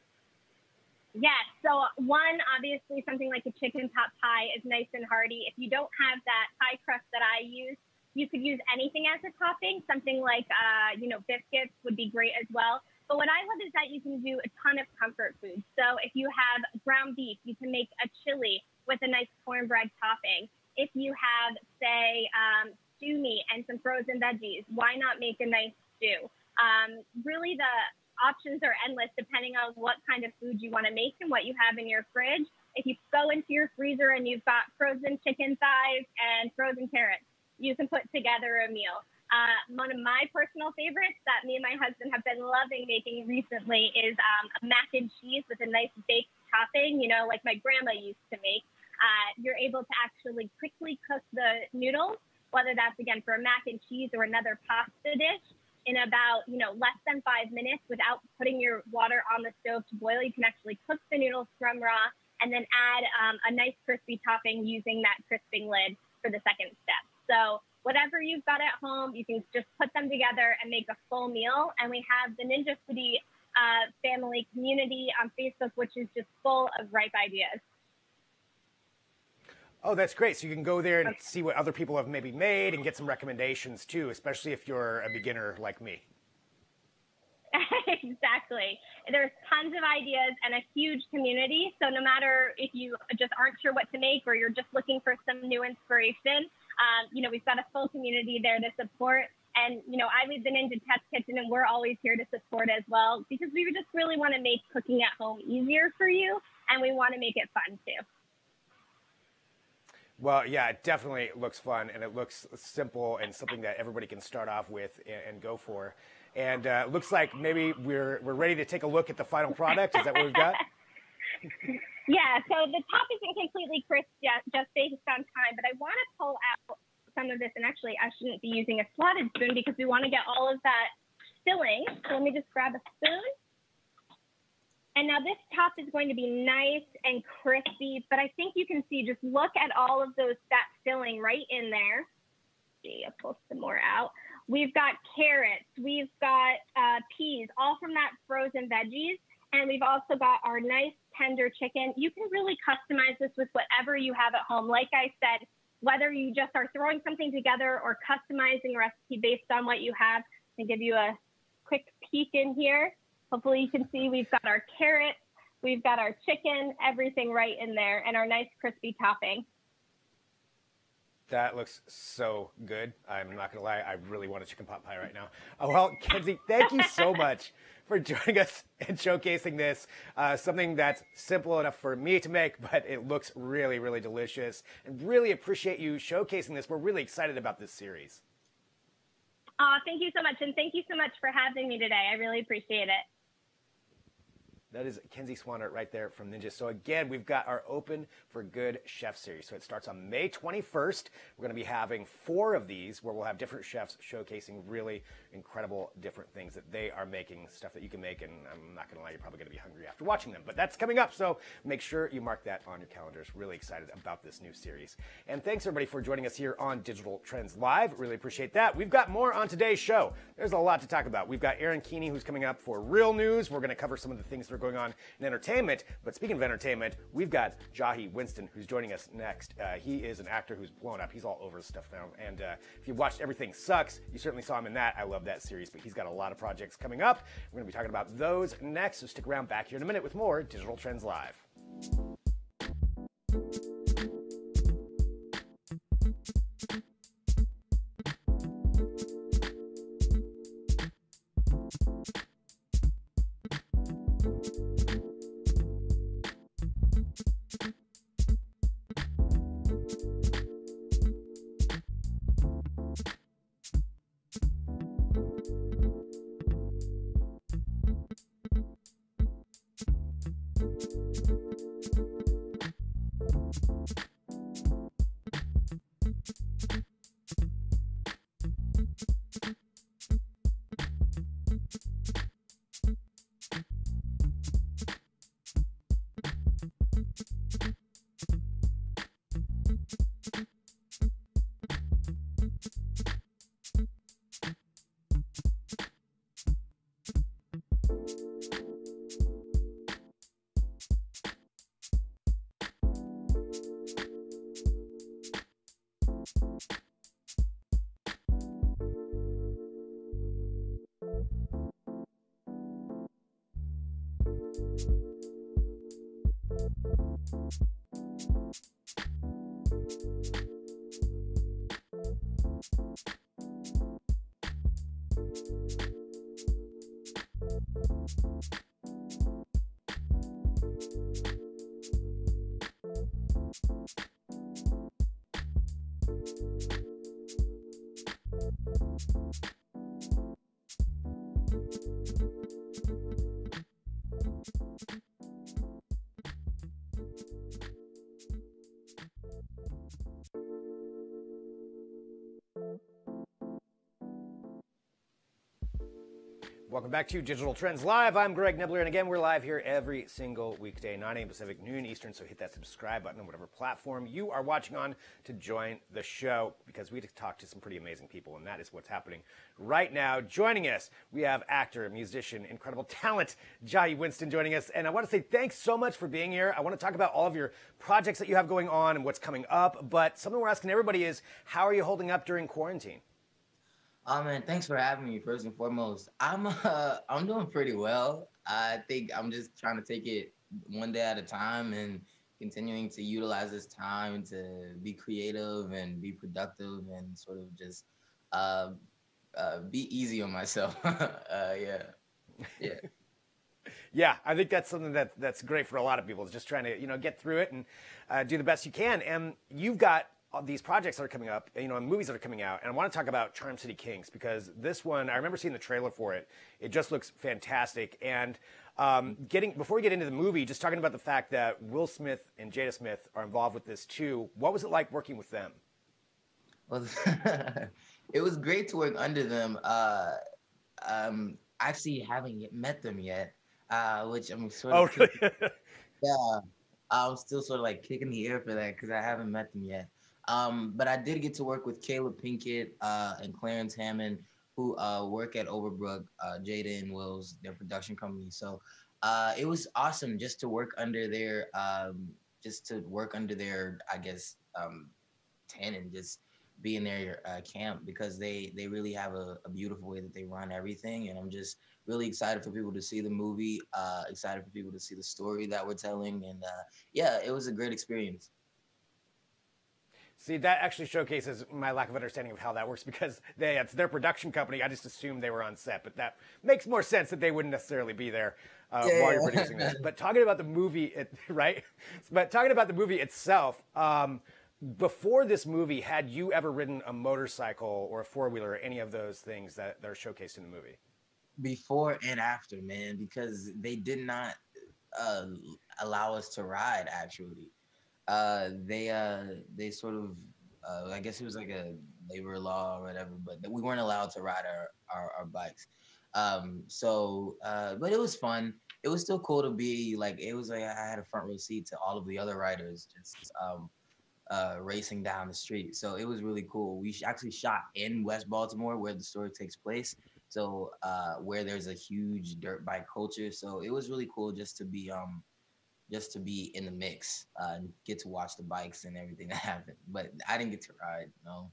Yes. So one, obviously, something like a chicken pot pie is nice and hearty. If you don't have that pie crust that I use, you could use anything as a topping. Something like, biscuits would be great as well. But what I love is that you can do a ton of comfort foods. So if you have ground beef, you can make a chili with a nice cornbread topping. If you have, say, stew meat and some frozen veggies, why not make a nice stew? Really, the options are endless depending on what kind of food you want to make and what you have in your fridge. If you go into your freezer and you've got frozen chicken thighs and frozen carrots, you can put together a meal. One of my personal favorites that me and my husband have been loving making recently is a mac and cheese with a nice baked topping, like my grandma used to make. You're able to actually quickly cook the noodles, whether that's, again, for a mac and cheese or another pasta dish, in about, less than 5 minutes without putting your water on the stove to boil. You can actually cook the noodles from raw and then add a nice crispy topping using that crisping lid for the second step. So whatever you've got at home, you can just put them together and make a full meal. And we have the Ninja Foodi family community on Facebook, which is just full of ripe ideas. Oh, that's great. So you can go there and see what other people have maybe made and get some recommendations too, especially if you're a beginner like me. Exactly. There's tons of ideas and a huge community. So no matter if you just aren't sure what to make or you're just looking for some new inspiration, we've got a full community there to support. And, I lead the Ninja Test Kitchen, and we're always here to support as well, because we just really want to make cooking at home easier for you, and we want to make it fun too. Well, yeah, it definitely looks fun, and it looks simple and something that everybody can start off with and go for. And it looks like maybe we're ready to take a look at the final product. Is that what we've got? Yeah, so the top isn't completely crisp yet, just based on time, but I want to pull out some of this, and actually I shouldn't be using a slotted spoon because we want to get all of that filling. So let me just grab a spoon. And now this top is going to be nice and crispy, but I think you can see, just look at all of that filling right in there. Let's see, I'll pull some more out. We've got carrots, we've got peas, all from that frozen veggies. And we've also got our nice tender chicken. You can really customize this with whatever you have at home. Like I said, whether you just are throwing something together or customizing a recipe based on what you have. I'll give you a quick peek in here. Hopefully you can see we've got our carrots, we've got our chicken, everything right in there, and our nice crispy topping. That looks so good. I'm not going to lie. I really want a chicken pot pie right now. Well, Kenzie, thank you so much for joining us and showcasing this. Something that's simple enough for me to make, but it looks really, really delicious. And really appreciate you showcasing this. We're really excited about this series. Thank you so much. And thank you so much for having me today. I really appreciate it. That is Kenzie Swanert right there from Ninja. So again, we've got our Open for Good Chef series. So it starts on May 21st. We're going to be having 4 of these where we'll have different chefs showcasing really incredible different things that they are making, stuff that you can make. And I'm not going to lie, you're probably going to be hungry after watching them. But that's coming up. So make sure you mark that on your calendars. Really excited about this new series. And thanks everybody for joining us here on Digital Trends Live. Really appreciate that. We've got more on today's show. There's a lot to talk about. We've got Aaron Keeney who's coming up for Real News. We're going to cover some of the things that are going on in entertainment. But speaking of entertainment, we've got Jahi Winston who's joining us next. He is an actor who's blown up. He's all over the stuff now. And if you watched Everything Sucks, you certainly saw him in that. I love that series, but he's got a lot of projects coming up. We're going to be talking about those next. So stick around back here in a minute with more Digital Trends Live. Welcome back to Digital Trends Live. I'm Greg Nibbler, and again, we're live here every single weekday, 9 a.m. Pacific, noon Eastern, so hit that subscribe button on whatever platform you are watching on to join the show, because we talk to some pretty amazing people, and that is what's happening right now. Joining us, we have actor, musician, incredible talent, Jahi Winston joining us, and I want to say thanks so much for being here. I want to talk about all of your projects that you have going on and what's coming up, but something we're asking everybody is, how are you holding up during quarantine? Oh man, thanks for having me. First and foremost, I'm doing pretty well. I think I'm just trying to take it one day at a time and continuing to utilize this time to be creative and be productive and sort of just be easy on myself. Yeah. Yeah, I think that's something that's great for a lot of people. Is just trying to get through it and do the best you can. And you've got these projects that are coming up, and movies that are coming out, and I want to talk about Charm City Kings, because this one, I remember seeing the trailer for it. It just looks fantastic. And before we get into the movie, just talking about the fact that Will Smith and Jada Smith are involved with this too. What was it like working with them? Well, it was great to work under them. Actually haven't met them yet, which I'm sort of really? Yeah, I'm still sort of like kicking the air for that because I haven't met them yet. But I did get to work with Caleb Pinkett and Clarence Hammond, who work at Overbrook, Jada and Will's, their production company. So it was awesome just to work under their, I guess, tent and just be in their camp, because they really have a beautiful way that they run everything. And I'm just really excited for people to see the movie, excited for people to see the story that we're telling. And yeah, it was a great experience. See, that actually showcases my lack of understanding of how that works because it's their production company. I just assumed they were on set, but that makes more sense that they wouldn't necessarily be there while you're producing this. But talking about the movie, right? But talking about the movie itself, before this movie, had you ever ridden a motorcycle or a four-wheeler or any of those things that are showcased in the movie? Before and after, man, because they did not uh, allow us to ride. Actually, they sort of I guess it was like a labor law or whatever, but we weren't allowed to ride our bikes. But it was fun. It was still cool to be like, it was like I had a front row seat to all of the other riders just racing down the street. So it was really cool. We actually shot in West Baltimore where the story takes place. So where there's a huge dirt bike culture. So it was really cool just to be in the mix and get to watch the bikes and everything that happened. But I didn't get to ride, no.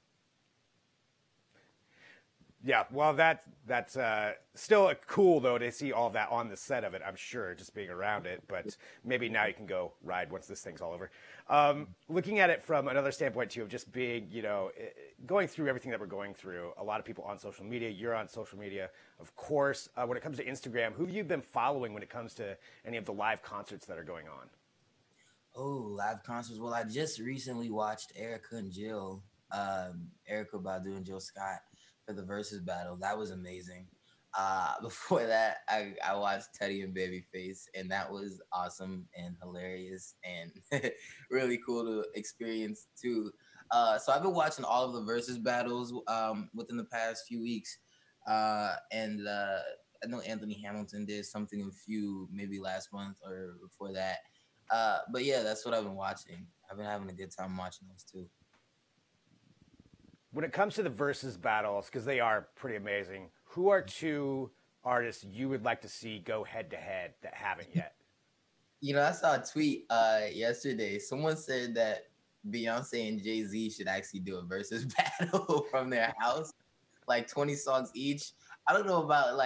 Yeah, well, that's still cool though to see all that on the set of it. I'm sure, just being around it. But maybe now you can go ride once this thing's all over. Looking at it from another standpoint too, of just being, going through everything that we're going through. A lot of people on social media. You're on social media, of course. When it comes to Instagram, who have you been following when it comes to any of the live concerts that are going on? Oh, live concerts. Well, I just recently watched Erica and Jill, Erica Badu and Jill Scott for the Versus battle. That was amazing. Before that, I watched Teddy and Babyface, and that was awesome and hilarious and really cool to experience too. So I've been watching all of the Versus battles within the past few weeks, and I know Anthony Hamilton did something a few maybe last month or before that. But yeah, that's what I've been watching. I've been having a good time watching those too. When it comes to the versus battles, because they are pretty amazing, who are two artists you would like to see go head to head that haven't yet? I saw a tweet yesterday. Someone said that Beyonce and Jay-Z should actually do a versus battle from their house, like 20 songs each. I don't know about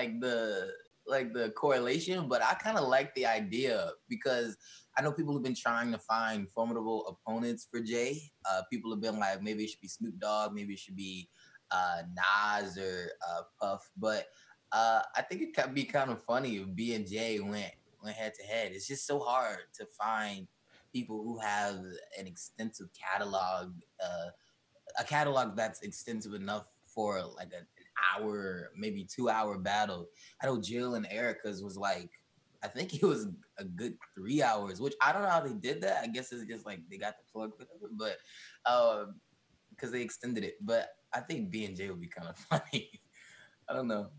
the correlation, but I kind of like the idea because I know people have been trying to find formidable opponents for Jay. People have been like, maybe it should be Snoop Dogg, maybe it should be Nas or Puff. But I think it could be kind of funny if B and J went head to head. It's just so hard to find people who have an extensive catalog, a catalog that's extensive enough for like an hour, maybe 2 hour battle. I know Jill and Erica's was like, I think it was a good 3 hours, which I don't know how they did that. I guess it's just like they got the plug, whatever, but because they extended it. But I think B and J would be kind of funny. I don't know.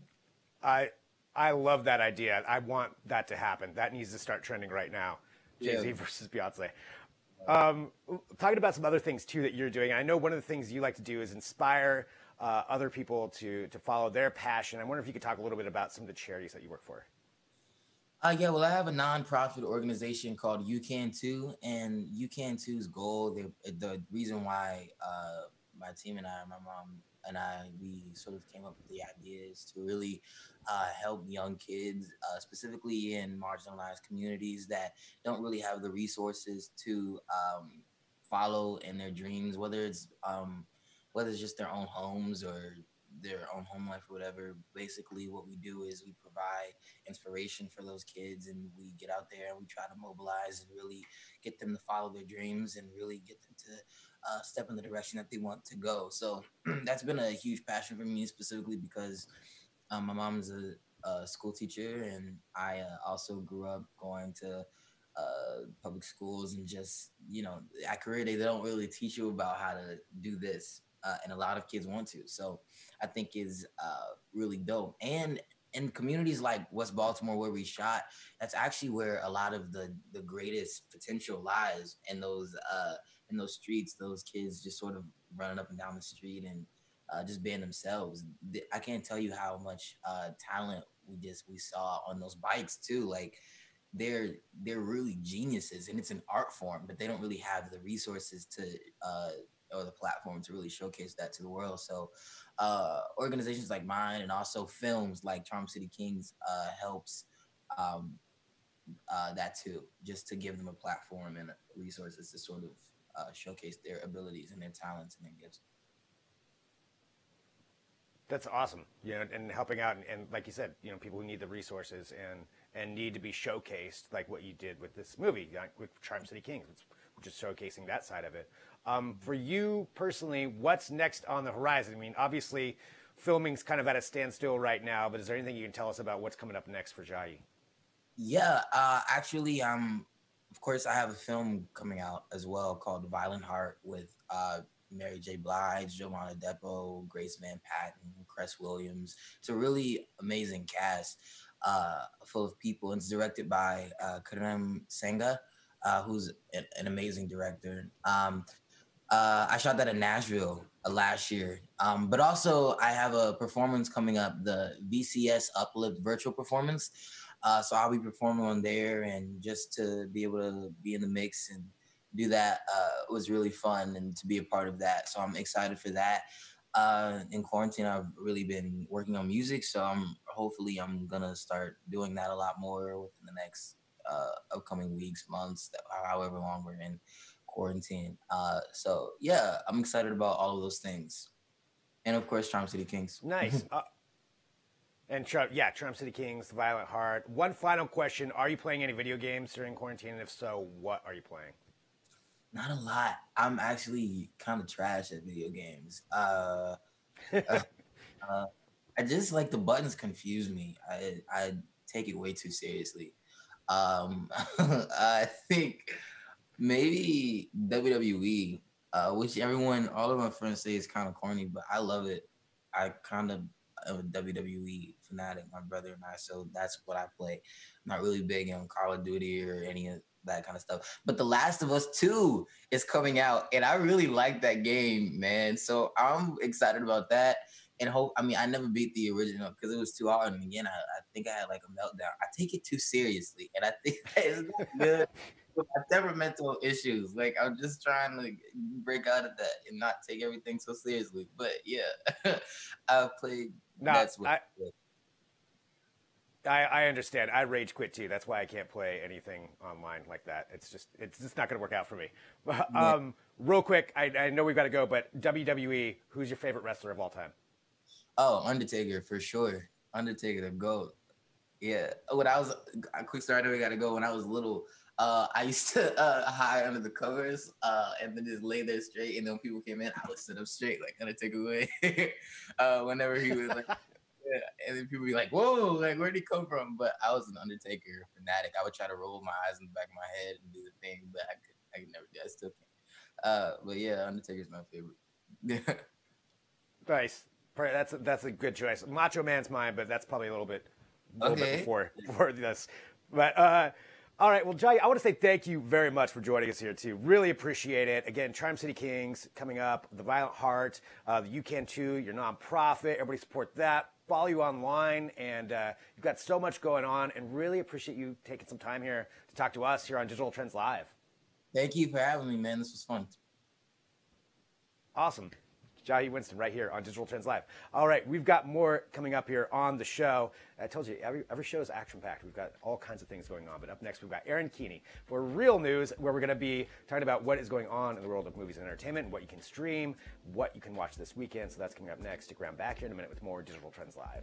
I love that idea. I want that to happen. That needs to start trending right now. Jay-Z versus Beyonce. Talking about some other things too that you're doing. I know one of the things you like to do is inspire other people to follow their passion. I wonder if you could talk a little bit about some of the charities that you work for. Yeah, well, I have a nonprofit organization called You Can Too, and You Can Too's goal, the reason why my team and I, my mom and I, we sort of came up with the idea is to really help young kids, specifically in marginalized communities that don't really have the resources to follow in their dreams, whether it's just their own homes or their own home life or whatever. Basically, what we do is we provide inspiration for those kids, and we get out there and we try to mobilize and really get them to follow their dreams and really get them to step in the direction that they want to go. So that's been a huge passion for me, specifically because my mom's a school teacher, and I also grew up going to public schools, and just, at career day, they don't really teach you about how to do this. And a lot of kids want to. So I think is really dope. And in communities like West Baltimore, where we shot, that's actually where a lot of the greatest potential lies in those streets. Those kids just sort of running up and down the street and just being themselves. I can't tell you how much talent we saw on those bikes too. Like they're really geniuses, and it's an art form, but they don't really have the resources to or the platform to really showcase that to the world. So organizations like mine, and also films like Charm City Kings, helps that too, just to give them a platform and resources to sort of showcase their abilities and their talents and their gifts. That's awesome, you know, and helping out, and like you said, you know, people who need the resources and need to be showcased, like what you did with this movie, like with Charm City Kings, which is showcasing that side of it. For you personally, what's next on the horizon? I mean, obviously, filming's kind of at a standstill right now, but is there anything you can tell us about what's coming up next for Jahi? Yeah, actually, of course, I have a film coming out as well called Violent Heart with Mary J. Blige, Giovanna Depo, Grace Van Patten, Cress Williams. It's a really amazing cast full of people. It's directed by Karim Senga, who's an amazing director. I shot that in Nashville last year. But also, I have a performance coming up, the VCS Uplift virtual performance. So I'll be performing on there, and just to be able to be in the mix and do that was really fun, and to be a part of that. So I'm excited for that. In quarantine, I've really been working on music, so hopefully I'm gonna start doing that a lot more within the next upcoming weeks, months, however long we're in quarantine. So yeah, I'm excited about all of those things, and of course, Charm City Kings. Nice. And Charm City Kings, Violent Heart. One final question: are you playing any video games during quarantine? And if so, what are you playing? Not a lot. I'm actually kind of trash at video games. I just like the buttons confuse me. I take it way too seriously. I think maybe WWE, which all of my friends say is kind of corny, but I love it. I kind of am a WWE fanatic, my brother and I, so that's what I play. I'm not really big on Call of Duty or any of that kind of stuff. But The Last of Us 2 is coming out, and I really like that game, man. So I'm excited about that. And I never beat the original because it was too hard. And again, I think I had like a meltdown. I take it too seriously, and I think that is not good with my temperamental issues. Like, I'm just trying to break out of that and not take everything so seriously. But yeah, I've played. No, That's what. I understand. I rage quit too. That's why I can't play anything online like that. It's just not going to work out for me. Real quick, I know we've got to go, but WWE, who's your favorite wrestler of all time? Oh, Undertaker for sure. Undertaker, the GOAT. Yeah. When I was a quick story, I know we got to go. When I was little, I used to hide under the covers and then just lay there straight. And then when people came in, I would sit up straight like Undertaker way. Whenever he was like. Yeah, and then people be like, "Whoa, like where'd he come from?" But I was an Undertaker fanatic. I would try to roll my eyes in the back of my head and do the thing, but I could never do. I still can't. But yeah, Undertaker's my favorite. Nice. That's a good choice. Macho Man's mine, but that's probably a little bit before this. But all right, well, Jahi, I want to say thank you very much for joining us here too. Really appreciate it. Again, Charm City Kings coming up, The Violent Heart, the You Can Too, your nonprofit. Everybody support that. Follow you online, and you've got so much going on, and really appreciate you taking some time here to talk to us here on Digital Trends Live. Thank you for having me, man. This was fun. Awesome. Jahi Winston right here on Digital Trends Live. All right, we've got more coming up here on the show. I told you, every show is action-packed. We've got all kinds of things going on. But up next, we've got Aaron Keeney for Real News, where we're going to be talking about what is going on in the world of movies and entertainment, and what you can stream, what you can watch this weekend. So that's coming up next. Stick around back here in a minute with more Digital Trends Live.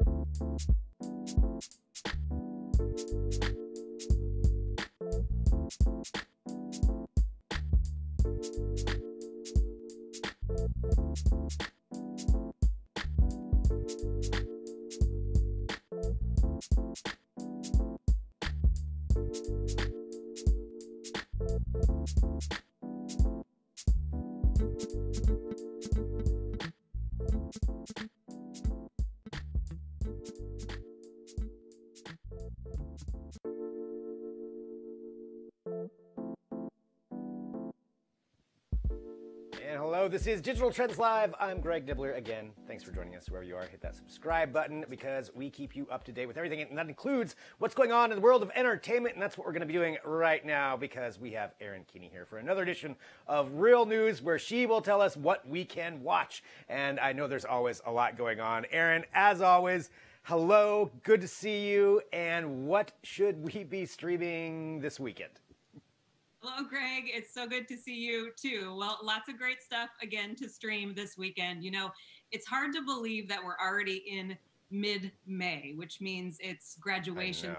And hello, this is Digital Trends Live. I'm Greg Nibbler. Again, thanks for joining us wherever you are. Hit that subscribe button because we keep you up to date with everything, and that includes what's going on in the world of entertainment, and that's what we're going to be doing right now because we have Erin Keeney here for another edition of Real News where she will tell us what we can watch. And I know there's always a lot going on. Erin, as always, hello, good to see you, and what should we be streaming this weekend? Hello, Greg. It's so good to see you too. Well, lots of great stuff again to stream this weekend. You know, it's hard to believe that we're already in mid-May, which means it's graduation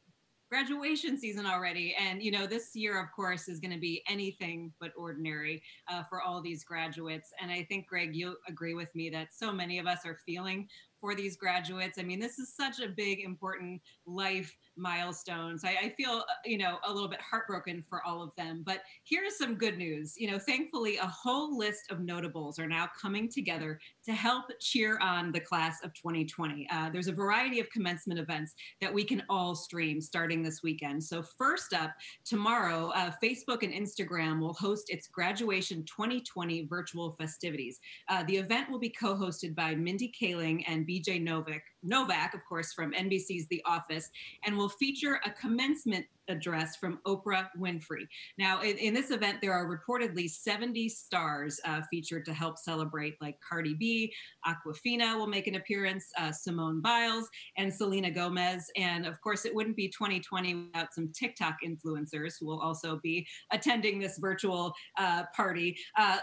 season already. And, you know, this year, of course, is going to be anything but ordinary for all these graduates. And I think, Greg, you agree with me that so many of us are feeling for these graduates. I mean, this is such a big, important life milestone. So I feel, you know, a little bit heartbroken for all of them. But here's some good news. You know, thankfully, a whole list of notables are now coming together to help cheer on the class of 2020. There's a variety of commencement events that we can all stream starting this weekend. So first up, tomorrow, Facebook and Instagram will host its Graduation 2020 virtual festivities. The event will be co-hosted by Mindy Kaling and BJ Novak, of course, from NBC's The Office, and will feature a commencement address from Oprah Winfrey. Now, in this event, there are reportedly 70 stars featured to help celebrate, like Cardi B, Aquafina will make an appearance, Simone Biles, and Selena Gomez. And of course, it wouldn't be 2020 without some TikTok influencers who will also be attending this virtual party.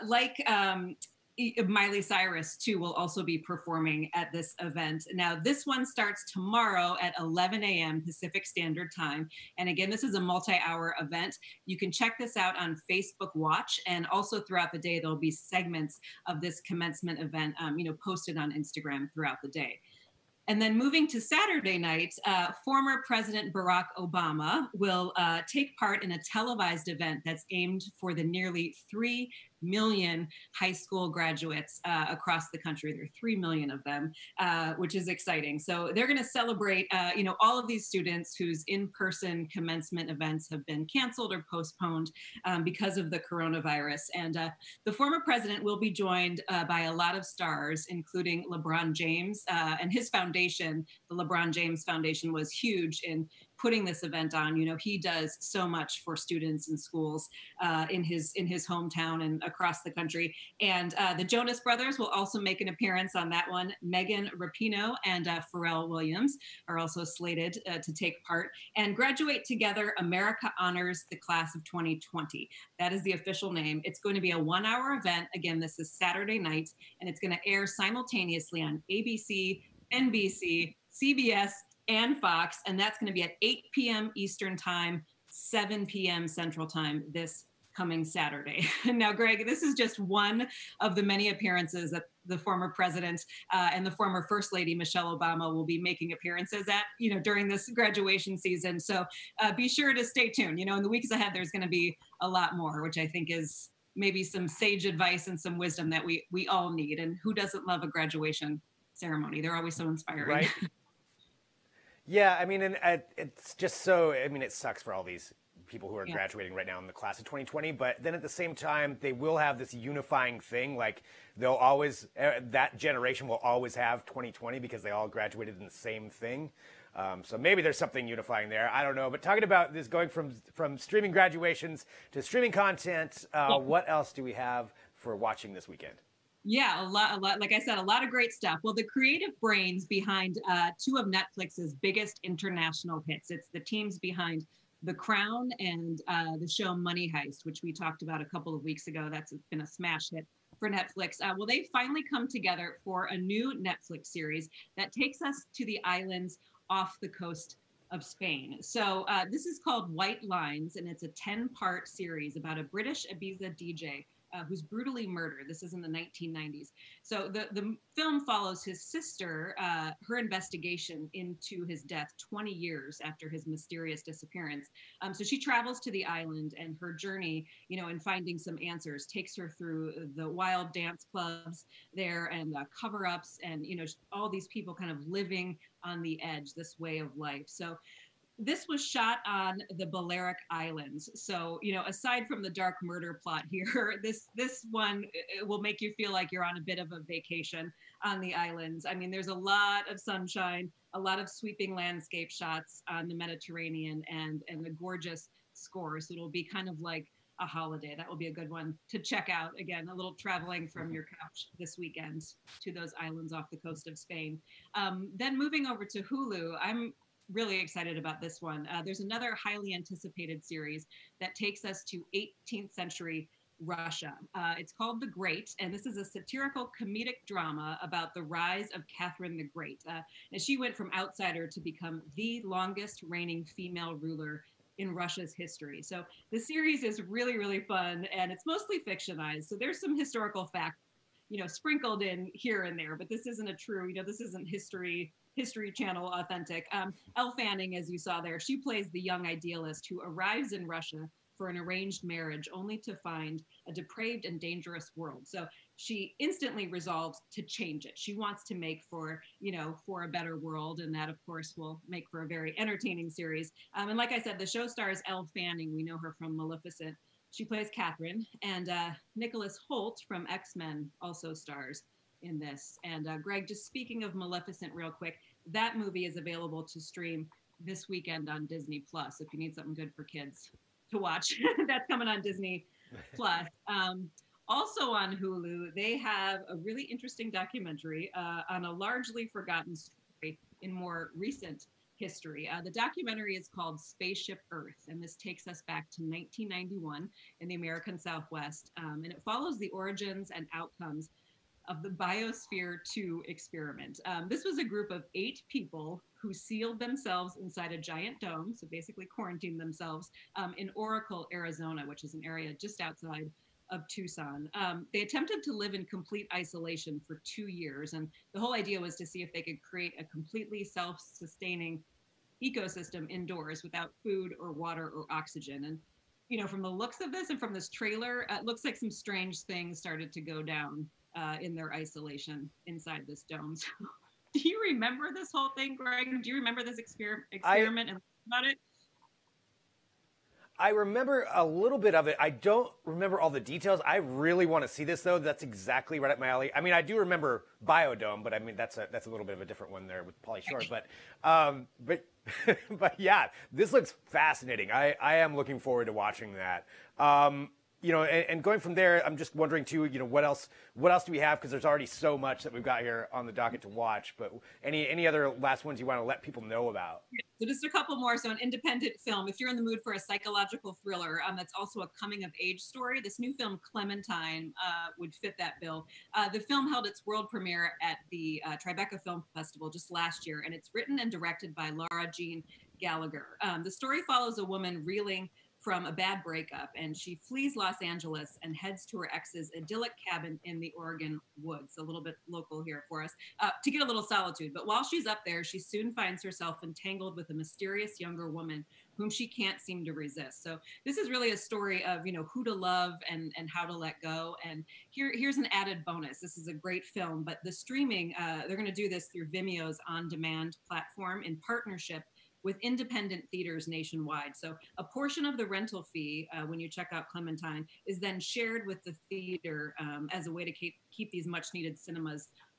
Miley Cyrus, too, will also be performing at this event. Now, this one starts tomorrow at 11 a.m. Pacific Standard Time. And again, this is a multi-hour event. You can check this out on Facebook Watch. And also throughout the day, there'll be segments of this commencement event, posted on Instagram throughout the day. And then moving to Saturday night, former President Barack Obama will take part in a televised event that's aimed for the nearly 3 million high school graduates across the country. There are 3 million of them, which is exciting. So they're going to celebrate, all of these students whose in-person commencement events have been canceled or postponed because of the coronavirus. And the former president will be joined by a lot of stars, including LeBron James and his foundation. The LeBron James Foundation was huge in putting this event on. You know, he does so much for students and schools in his hometown and across the country. And the Jonas Brothers will also make an appearance on that one. Megan Rapinoe and Pharrell Williams are also slated to take part. And Graduate Together America honors the class of 2020. That is the official name. It's going to be a 1-hour event. Again, this is Saturday night, and it's going to air simultaneously on ABC, NBC, CBS, and Fox, and that's going to be at 8 p.m. Eastern Time, 7 p.m. Central Time this coming Saturday. Now, Greg, this is just one of the many appearances that the former president and the former First Lady Michelle Obama will be making appearances at, during this graduation season. So be sure to stay tuned. In the weeks ahead, there's going to be a lot more, which I think is maybe some sage advice and some wisdom that we all need. And who doesn't love a graduation ceremony? They're always so inspiring. Right. Yeah, I mean, and it's just so, it sucks for all these people who are graduating right now in the class of 2020, but then at the same time, they will have this unifying thing. Like, they'll always, that generation will always have 2020 because they all graduated in the same thing. So maybe there's something unifying there. I don't know. But talking about this, going from streaming graduations to streaming content, what else do we have for watching this weekend? Yeah, a lot. Like I said, a lot of great stuff. Well, the creative brains behind two of Netflix's biggest international hits. It's the teams behind The Crown and the show Money Heist, which we talked about a couple of weeks ago. That's been a smash hit for Netflix. Well, they finally come together for a new Netflix series that takes us to the islands off the coast of Spain. So this is called White Lines, and it's a 10-part series about a British Ibiza DJ who's brutally murdered. This is in the 1990s. So the film follows his sister, her investigation into his death 20 years after his mysterious disappearance. So she travels to the island, and her journey, in finding some answers takes her through the wild dance clubs there and cover-ups and, all these people kind of living on the edge, this way of life. So this was shot on the Balearic Islands. So, aside from the dark murder plot here, this one will make you feel like you're on a bit of a vacation on the islands. I mean, there's a lot of sunshine, a lot of sweeping landscape shots on the Mediterranean, and a gorgeous score. So it'll be kind of like a holiday. That will be a good one to check out. Again, a little traveling from your couch this weekend to those islands off the coast of Spain. Then moving over to Hulu, I'm really excited about this one. There's another highly anticipated series that takes us to 18th century Russia. It's called The Great, and this is a satirical comedic drama about the rise of Catherine the Great. And she went from outsider to become the longest reigning female ruler in Russia's history. So the series is really, really fun, and it's mostly fictionized. So there's some historical facts, sprinkled in here and there, but this isn't a true, this isn't History Channel authentic. Elle Fanning, as you saw there, she plays the young idealist who arrives in Russia for an arranged marriage only to find a depraved and dangerous world. So she instantly resolves to change it. She wants to make for a better world. And that, of course, will make for a very entertaining series. And like I said, the show stars Elle Fanning. We know her from Maleficent. She plays Catherine. And Nicholas Hoult from X-Men also stars in this. And Greg, just speaking of Maleficent real quick, that movie is available to stream this weekend on Disney Plus if you need something good for kids to watch. That's coming on Disney Plus. Also on Hulu, they have a really interesting documentary on a largely forgotten story in more recent history. The documentary is called Spaceship Earth, and this takes us back to 1991 in the American Southwest, and it follows the origins and outcomes of the Biosphere 2 experiment. This was a group of 8 people who sealed themselves inside a giant dome, so basically quarantined themselves, in Oracle, Arizona, which is an area just outside of Tucson. They attempted to live in complete isolation for 2 years, and the whole idea was to see if they could create a completely self-sustaining ecosystem indoors without food or water or oxygen. And from the looks of this and from this trailer, it looks like some strange things started to go down in their isolation inside this dome. So, do you remember this whole thing, Greg? Do you remember this experiment and about it? I remember a little bit of it. I don't remember all the details. I really want to see this, though. That's exactly right up my alley. I mean, I do remember Biodome, but I mean that's a little bit of a different one there with Pauly Shore. But yeah, this looks fascinating. I am looking forward to watching that. And going from there, I'm just wondering too, what else do we have? Because there's already so much that we've got here on the docket to watch. But any other last ones you want to let people know about? So just a couple more. So an independent film, if you're in the mood for a psychological thriller, that's also a coming of age story. This new film, Clementine, would fit that bill. The film held its world premiere at the Tribeca Film Festival just last year, and it's written and directed by Laura Jean Gallagher. The story follows a woman reeling from a bad breakup, and she flees Los Angeles and heads to her ex's idyllic cabin in the Oregon woods, a little bit local here for us, to get a little solitude. But while she's up there, she soon finds herself entangled with a mysterious younger woman whom she can't seem to resist. So this is really a story of, who to love and how to let go. And here's an added bonus. This is a great film, but the streaming, they're going to do this through Vimeo's on-demand platform in partnership with independent theaters nationwide. So a portion of the rental fee when you check out Clementine is then shared with the theater as a way to keep these much needed cinemas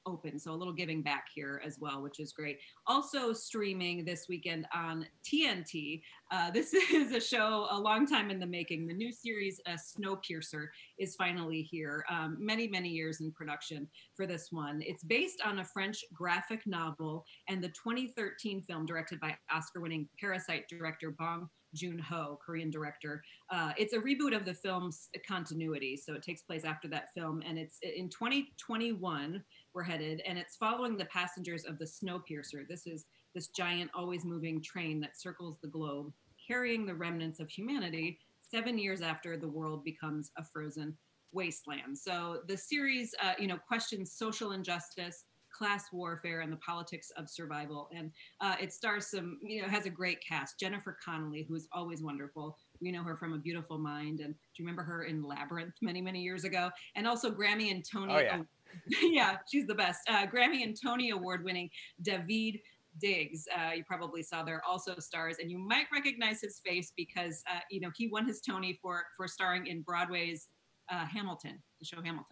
open. So a little giving back here as well, which is great. Also streaming this weekend on TNT. This is a show a long time in the making. The new series, Snowpiercer, is finally here. Many, many years in production for this one. It's based on a French graphic novel and the 2013 film directed by Oscar-winning Parasite director Bong Joon-ho, Korean director. It's a reboot of the film's continuity, so it takes place after that film, and it's in 2021 we're headed, and it's following the passengers of the Snowpiercer. This is this giant, always moving train that circles the globe, carrying the remnants of humanity 7 years after the world becomes a frozen wasteland. So the series, questions social injustice, class warfare, and the politics of survival. And it stars has a great cast. Jennifer Connelly, who is always wonderful. We know her from A Beautiful Mind. And do you remember her in Labyrinth many, many years ago? And also Grammy and Tony. Oh, yeah. Yeah, she's the best. Grammy and Tony Award-winning David Diggs, you probably saw there, also stars, and you might recognize his face because he won his Tony for starring in Broadway's Hamilton, the show Hamilton.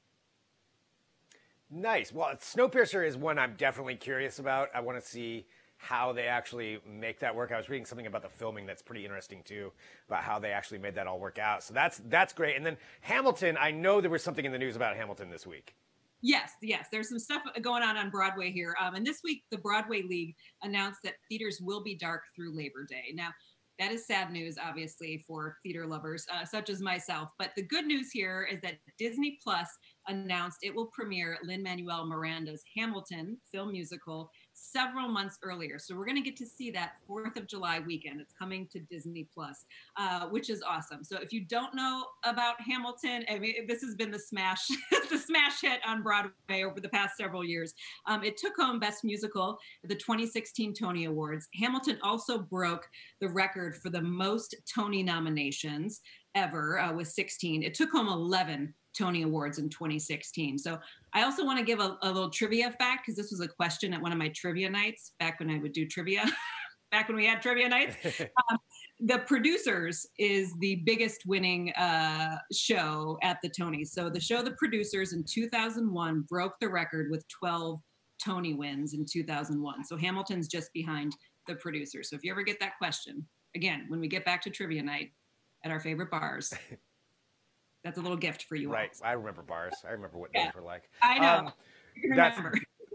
Nice. Well, Snowpiercer is one I'm definitely curious about. I want to see how they actually make that work. I was reading something about the filming that's pretty interesting too, about how they actually made that all work out. So that's great. And then Hamilton, I know there was something in the news about Hamilton this week. Yes. There's some stuff going on Broadway here. And this week, the Broadway League announced that theaters will be dark through Labor Day. Now, that is sad news, obviously, for theater lovers such as myself. But the good news here is that Disney Plus announced it will premiere Lin-Manuel Miranda's Hamilton film musical several months earlier. So we're going to get to see that 4th of July weekend. It's coming to Disney Plus, which is awesome. So if you don't know about Hamilton, I mean, this has been the smash hit on Broadway over the past several years. It took home Best Musical at the 2016 Tony Awards. Hamilton also broke the record for the most Tony nominations ever with 16. It took home 11 Tony Awards in 2016. So I also want to give a little trivia fact, because this was a question at one of my trivia nights back when I would do trivia, back when we had trivia nights. The Producers is the biggest winning show at the Tonys. So the show The Producers in 2001 broke the record with 12 Tony wins in 2001. So Hamilton's just behind The Producers. So if you ever get that question, again, when we get back to trivia night at our favorite bars, that's a little gift for you. Right. All. I remember bars. I remember what those were like. I know. You remember.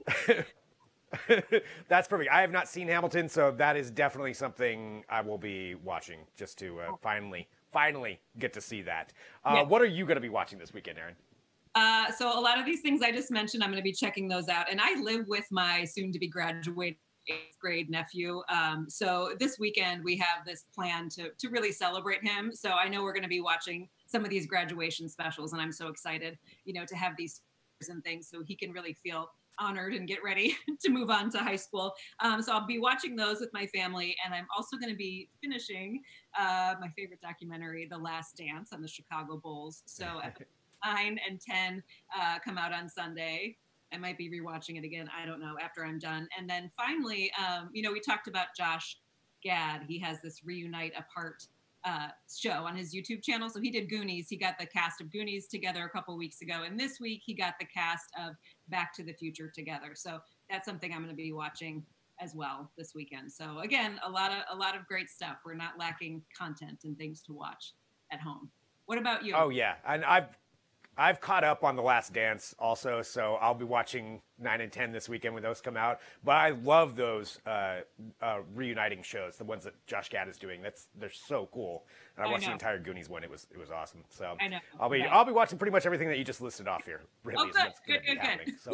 That's perfect. I have not seen Hamilton, so that is definitely something I will be watching just to finally get to see that. What are you going to be watching this weekend, Erin? So a lot of these things I just mentioned, I'm going to be checking those out. And I live with my soon-to-be graduating 8th grade nephew. So this weekend we have this plan to really celebrate him. So I know we're going to be watching some of these graduation specials, and I'm so excited, to have these and things so he can really feel honored and get ready to move on to high school. So I'll be watching those with my family, and I'm also going to be finishing my favorite documentary, The Last Dance, on the Chicago Bulls. So episodes 9 and 10 come out on Sunday. I might be rewatching it again. I don't know, after I'm done. And then finally, we talked about Josh Gad. He has this Reunite Apart show on his YouTube channel. So he did Goonies. He got the cast of Goonies together a couple weeks ago. And this week he got the cast of Back to the Future together. So that's something I'm going to be watching as well this weekend. So again, a lot of great stuff. We're not lacking content and things to watch at home. What about you? Oh yeah. And I've caught up on The Last Dance also, so I'll be watching 9 and 10 this weekend when those come out. But I love those reuniting shows, the ones that Josh Gad is doing. They're so cool. And I watched the entire Goonies one. It was awesome. So I know. I'll be watching pretty much everything that you just listed off here. Really, good. So,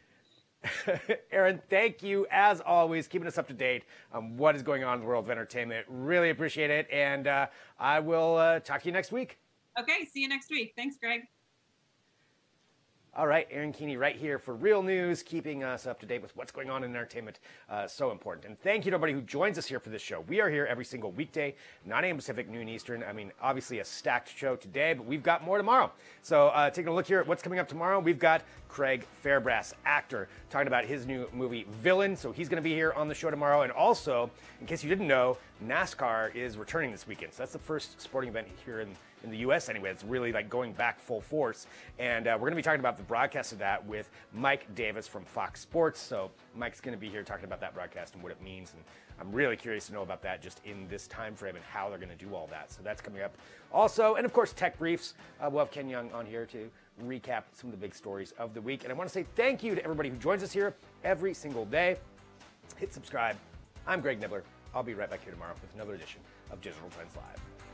Erin, thank you as always, keeping us up to date on what is going on in the world of entertainment. Really appreciate it, and I will talk to you next week. Okay, see you next week. Thanks, Greg. All right, Erin Keeney right here for Real News, keeping us up to date with what's going on in entertainment. So important. And thank you to everybody who joins us here for this show. We are here every single weekday, 9 a.m. Pacific, noon Eastern. I mean, obviously a stacked show today, but we've got more tomorrow. So taking a look here at what's coming up tomorrow, we've got Craig Fairbrass, actor, talking about his new movie, Villain. So he's going to be here on the show tomorrow. And also, in case you didn't know, NASCAR is returning this weekend. So that's the first sporting event here in in the U.S. anyway. It's really like going back full force. And we're going to be talking about the broadcast of that with Mike Davis from Fox Sports. So Mike's going to be here talking about that broadcast and what it means. And I'm really curious to know about that just in this time frame and how they're going to do all that. So that's coming up also. And of course, Tech Briefs. We'll have Ken Young on here to recap some of the big stories of the week. And I want to say thank you to everybody who joins us here every single day. Hit subscribe. I'm Greg Nibbler. I'll be right back here tomorrow with another edition of Digital Trends Live.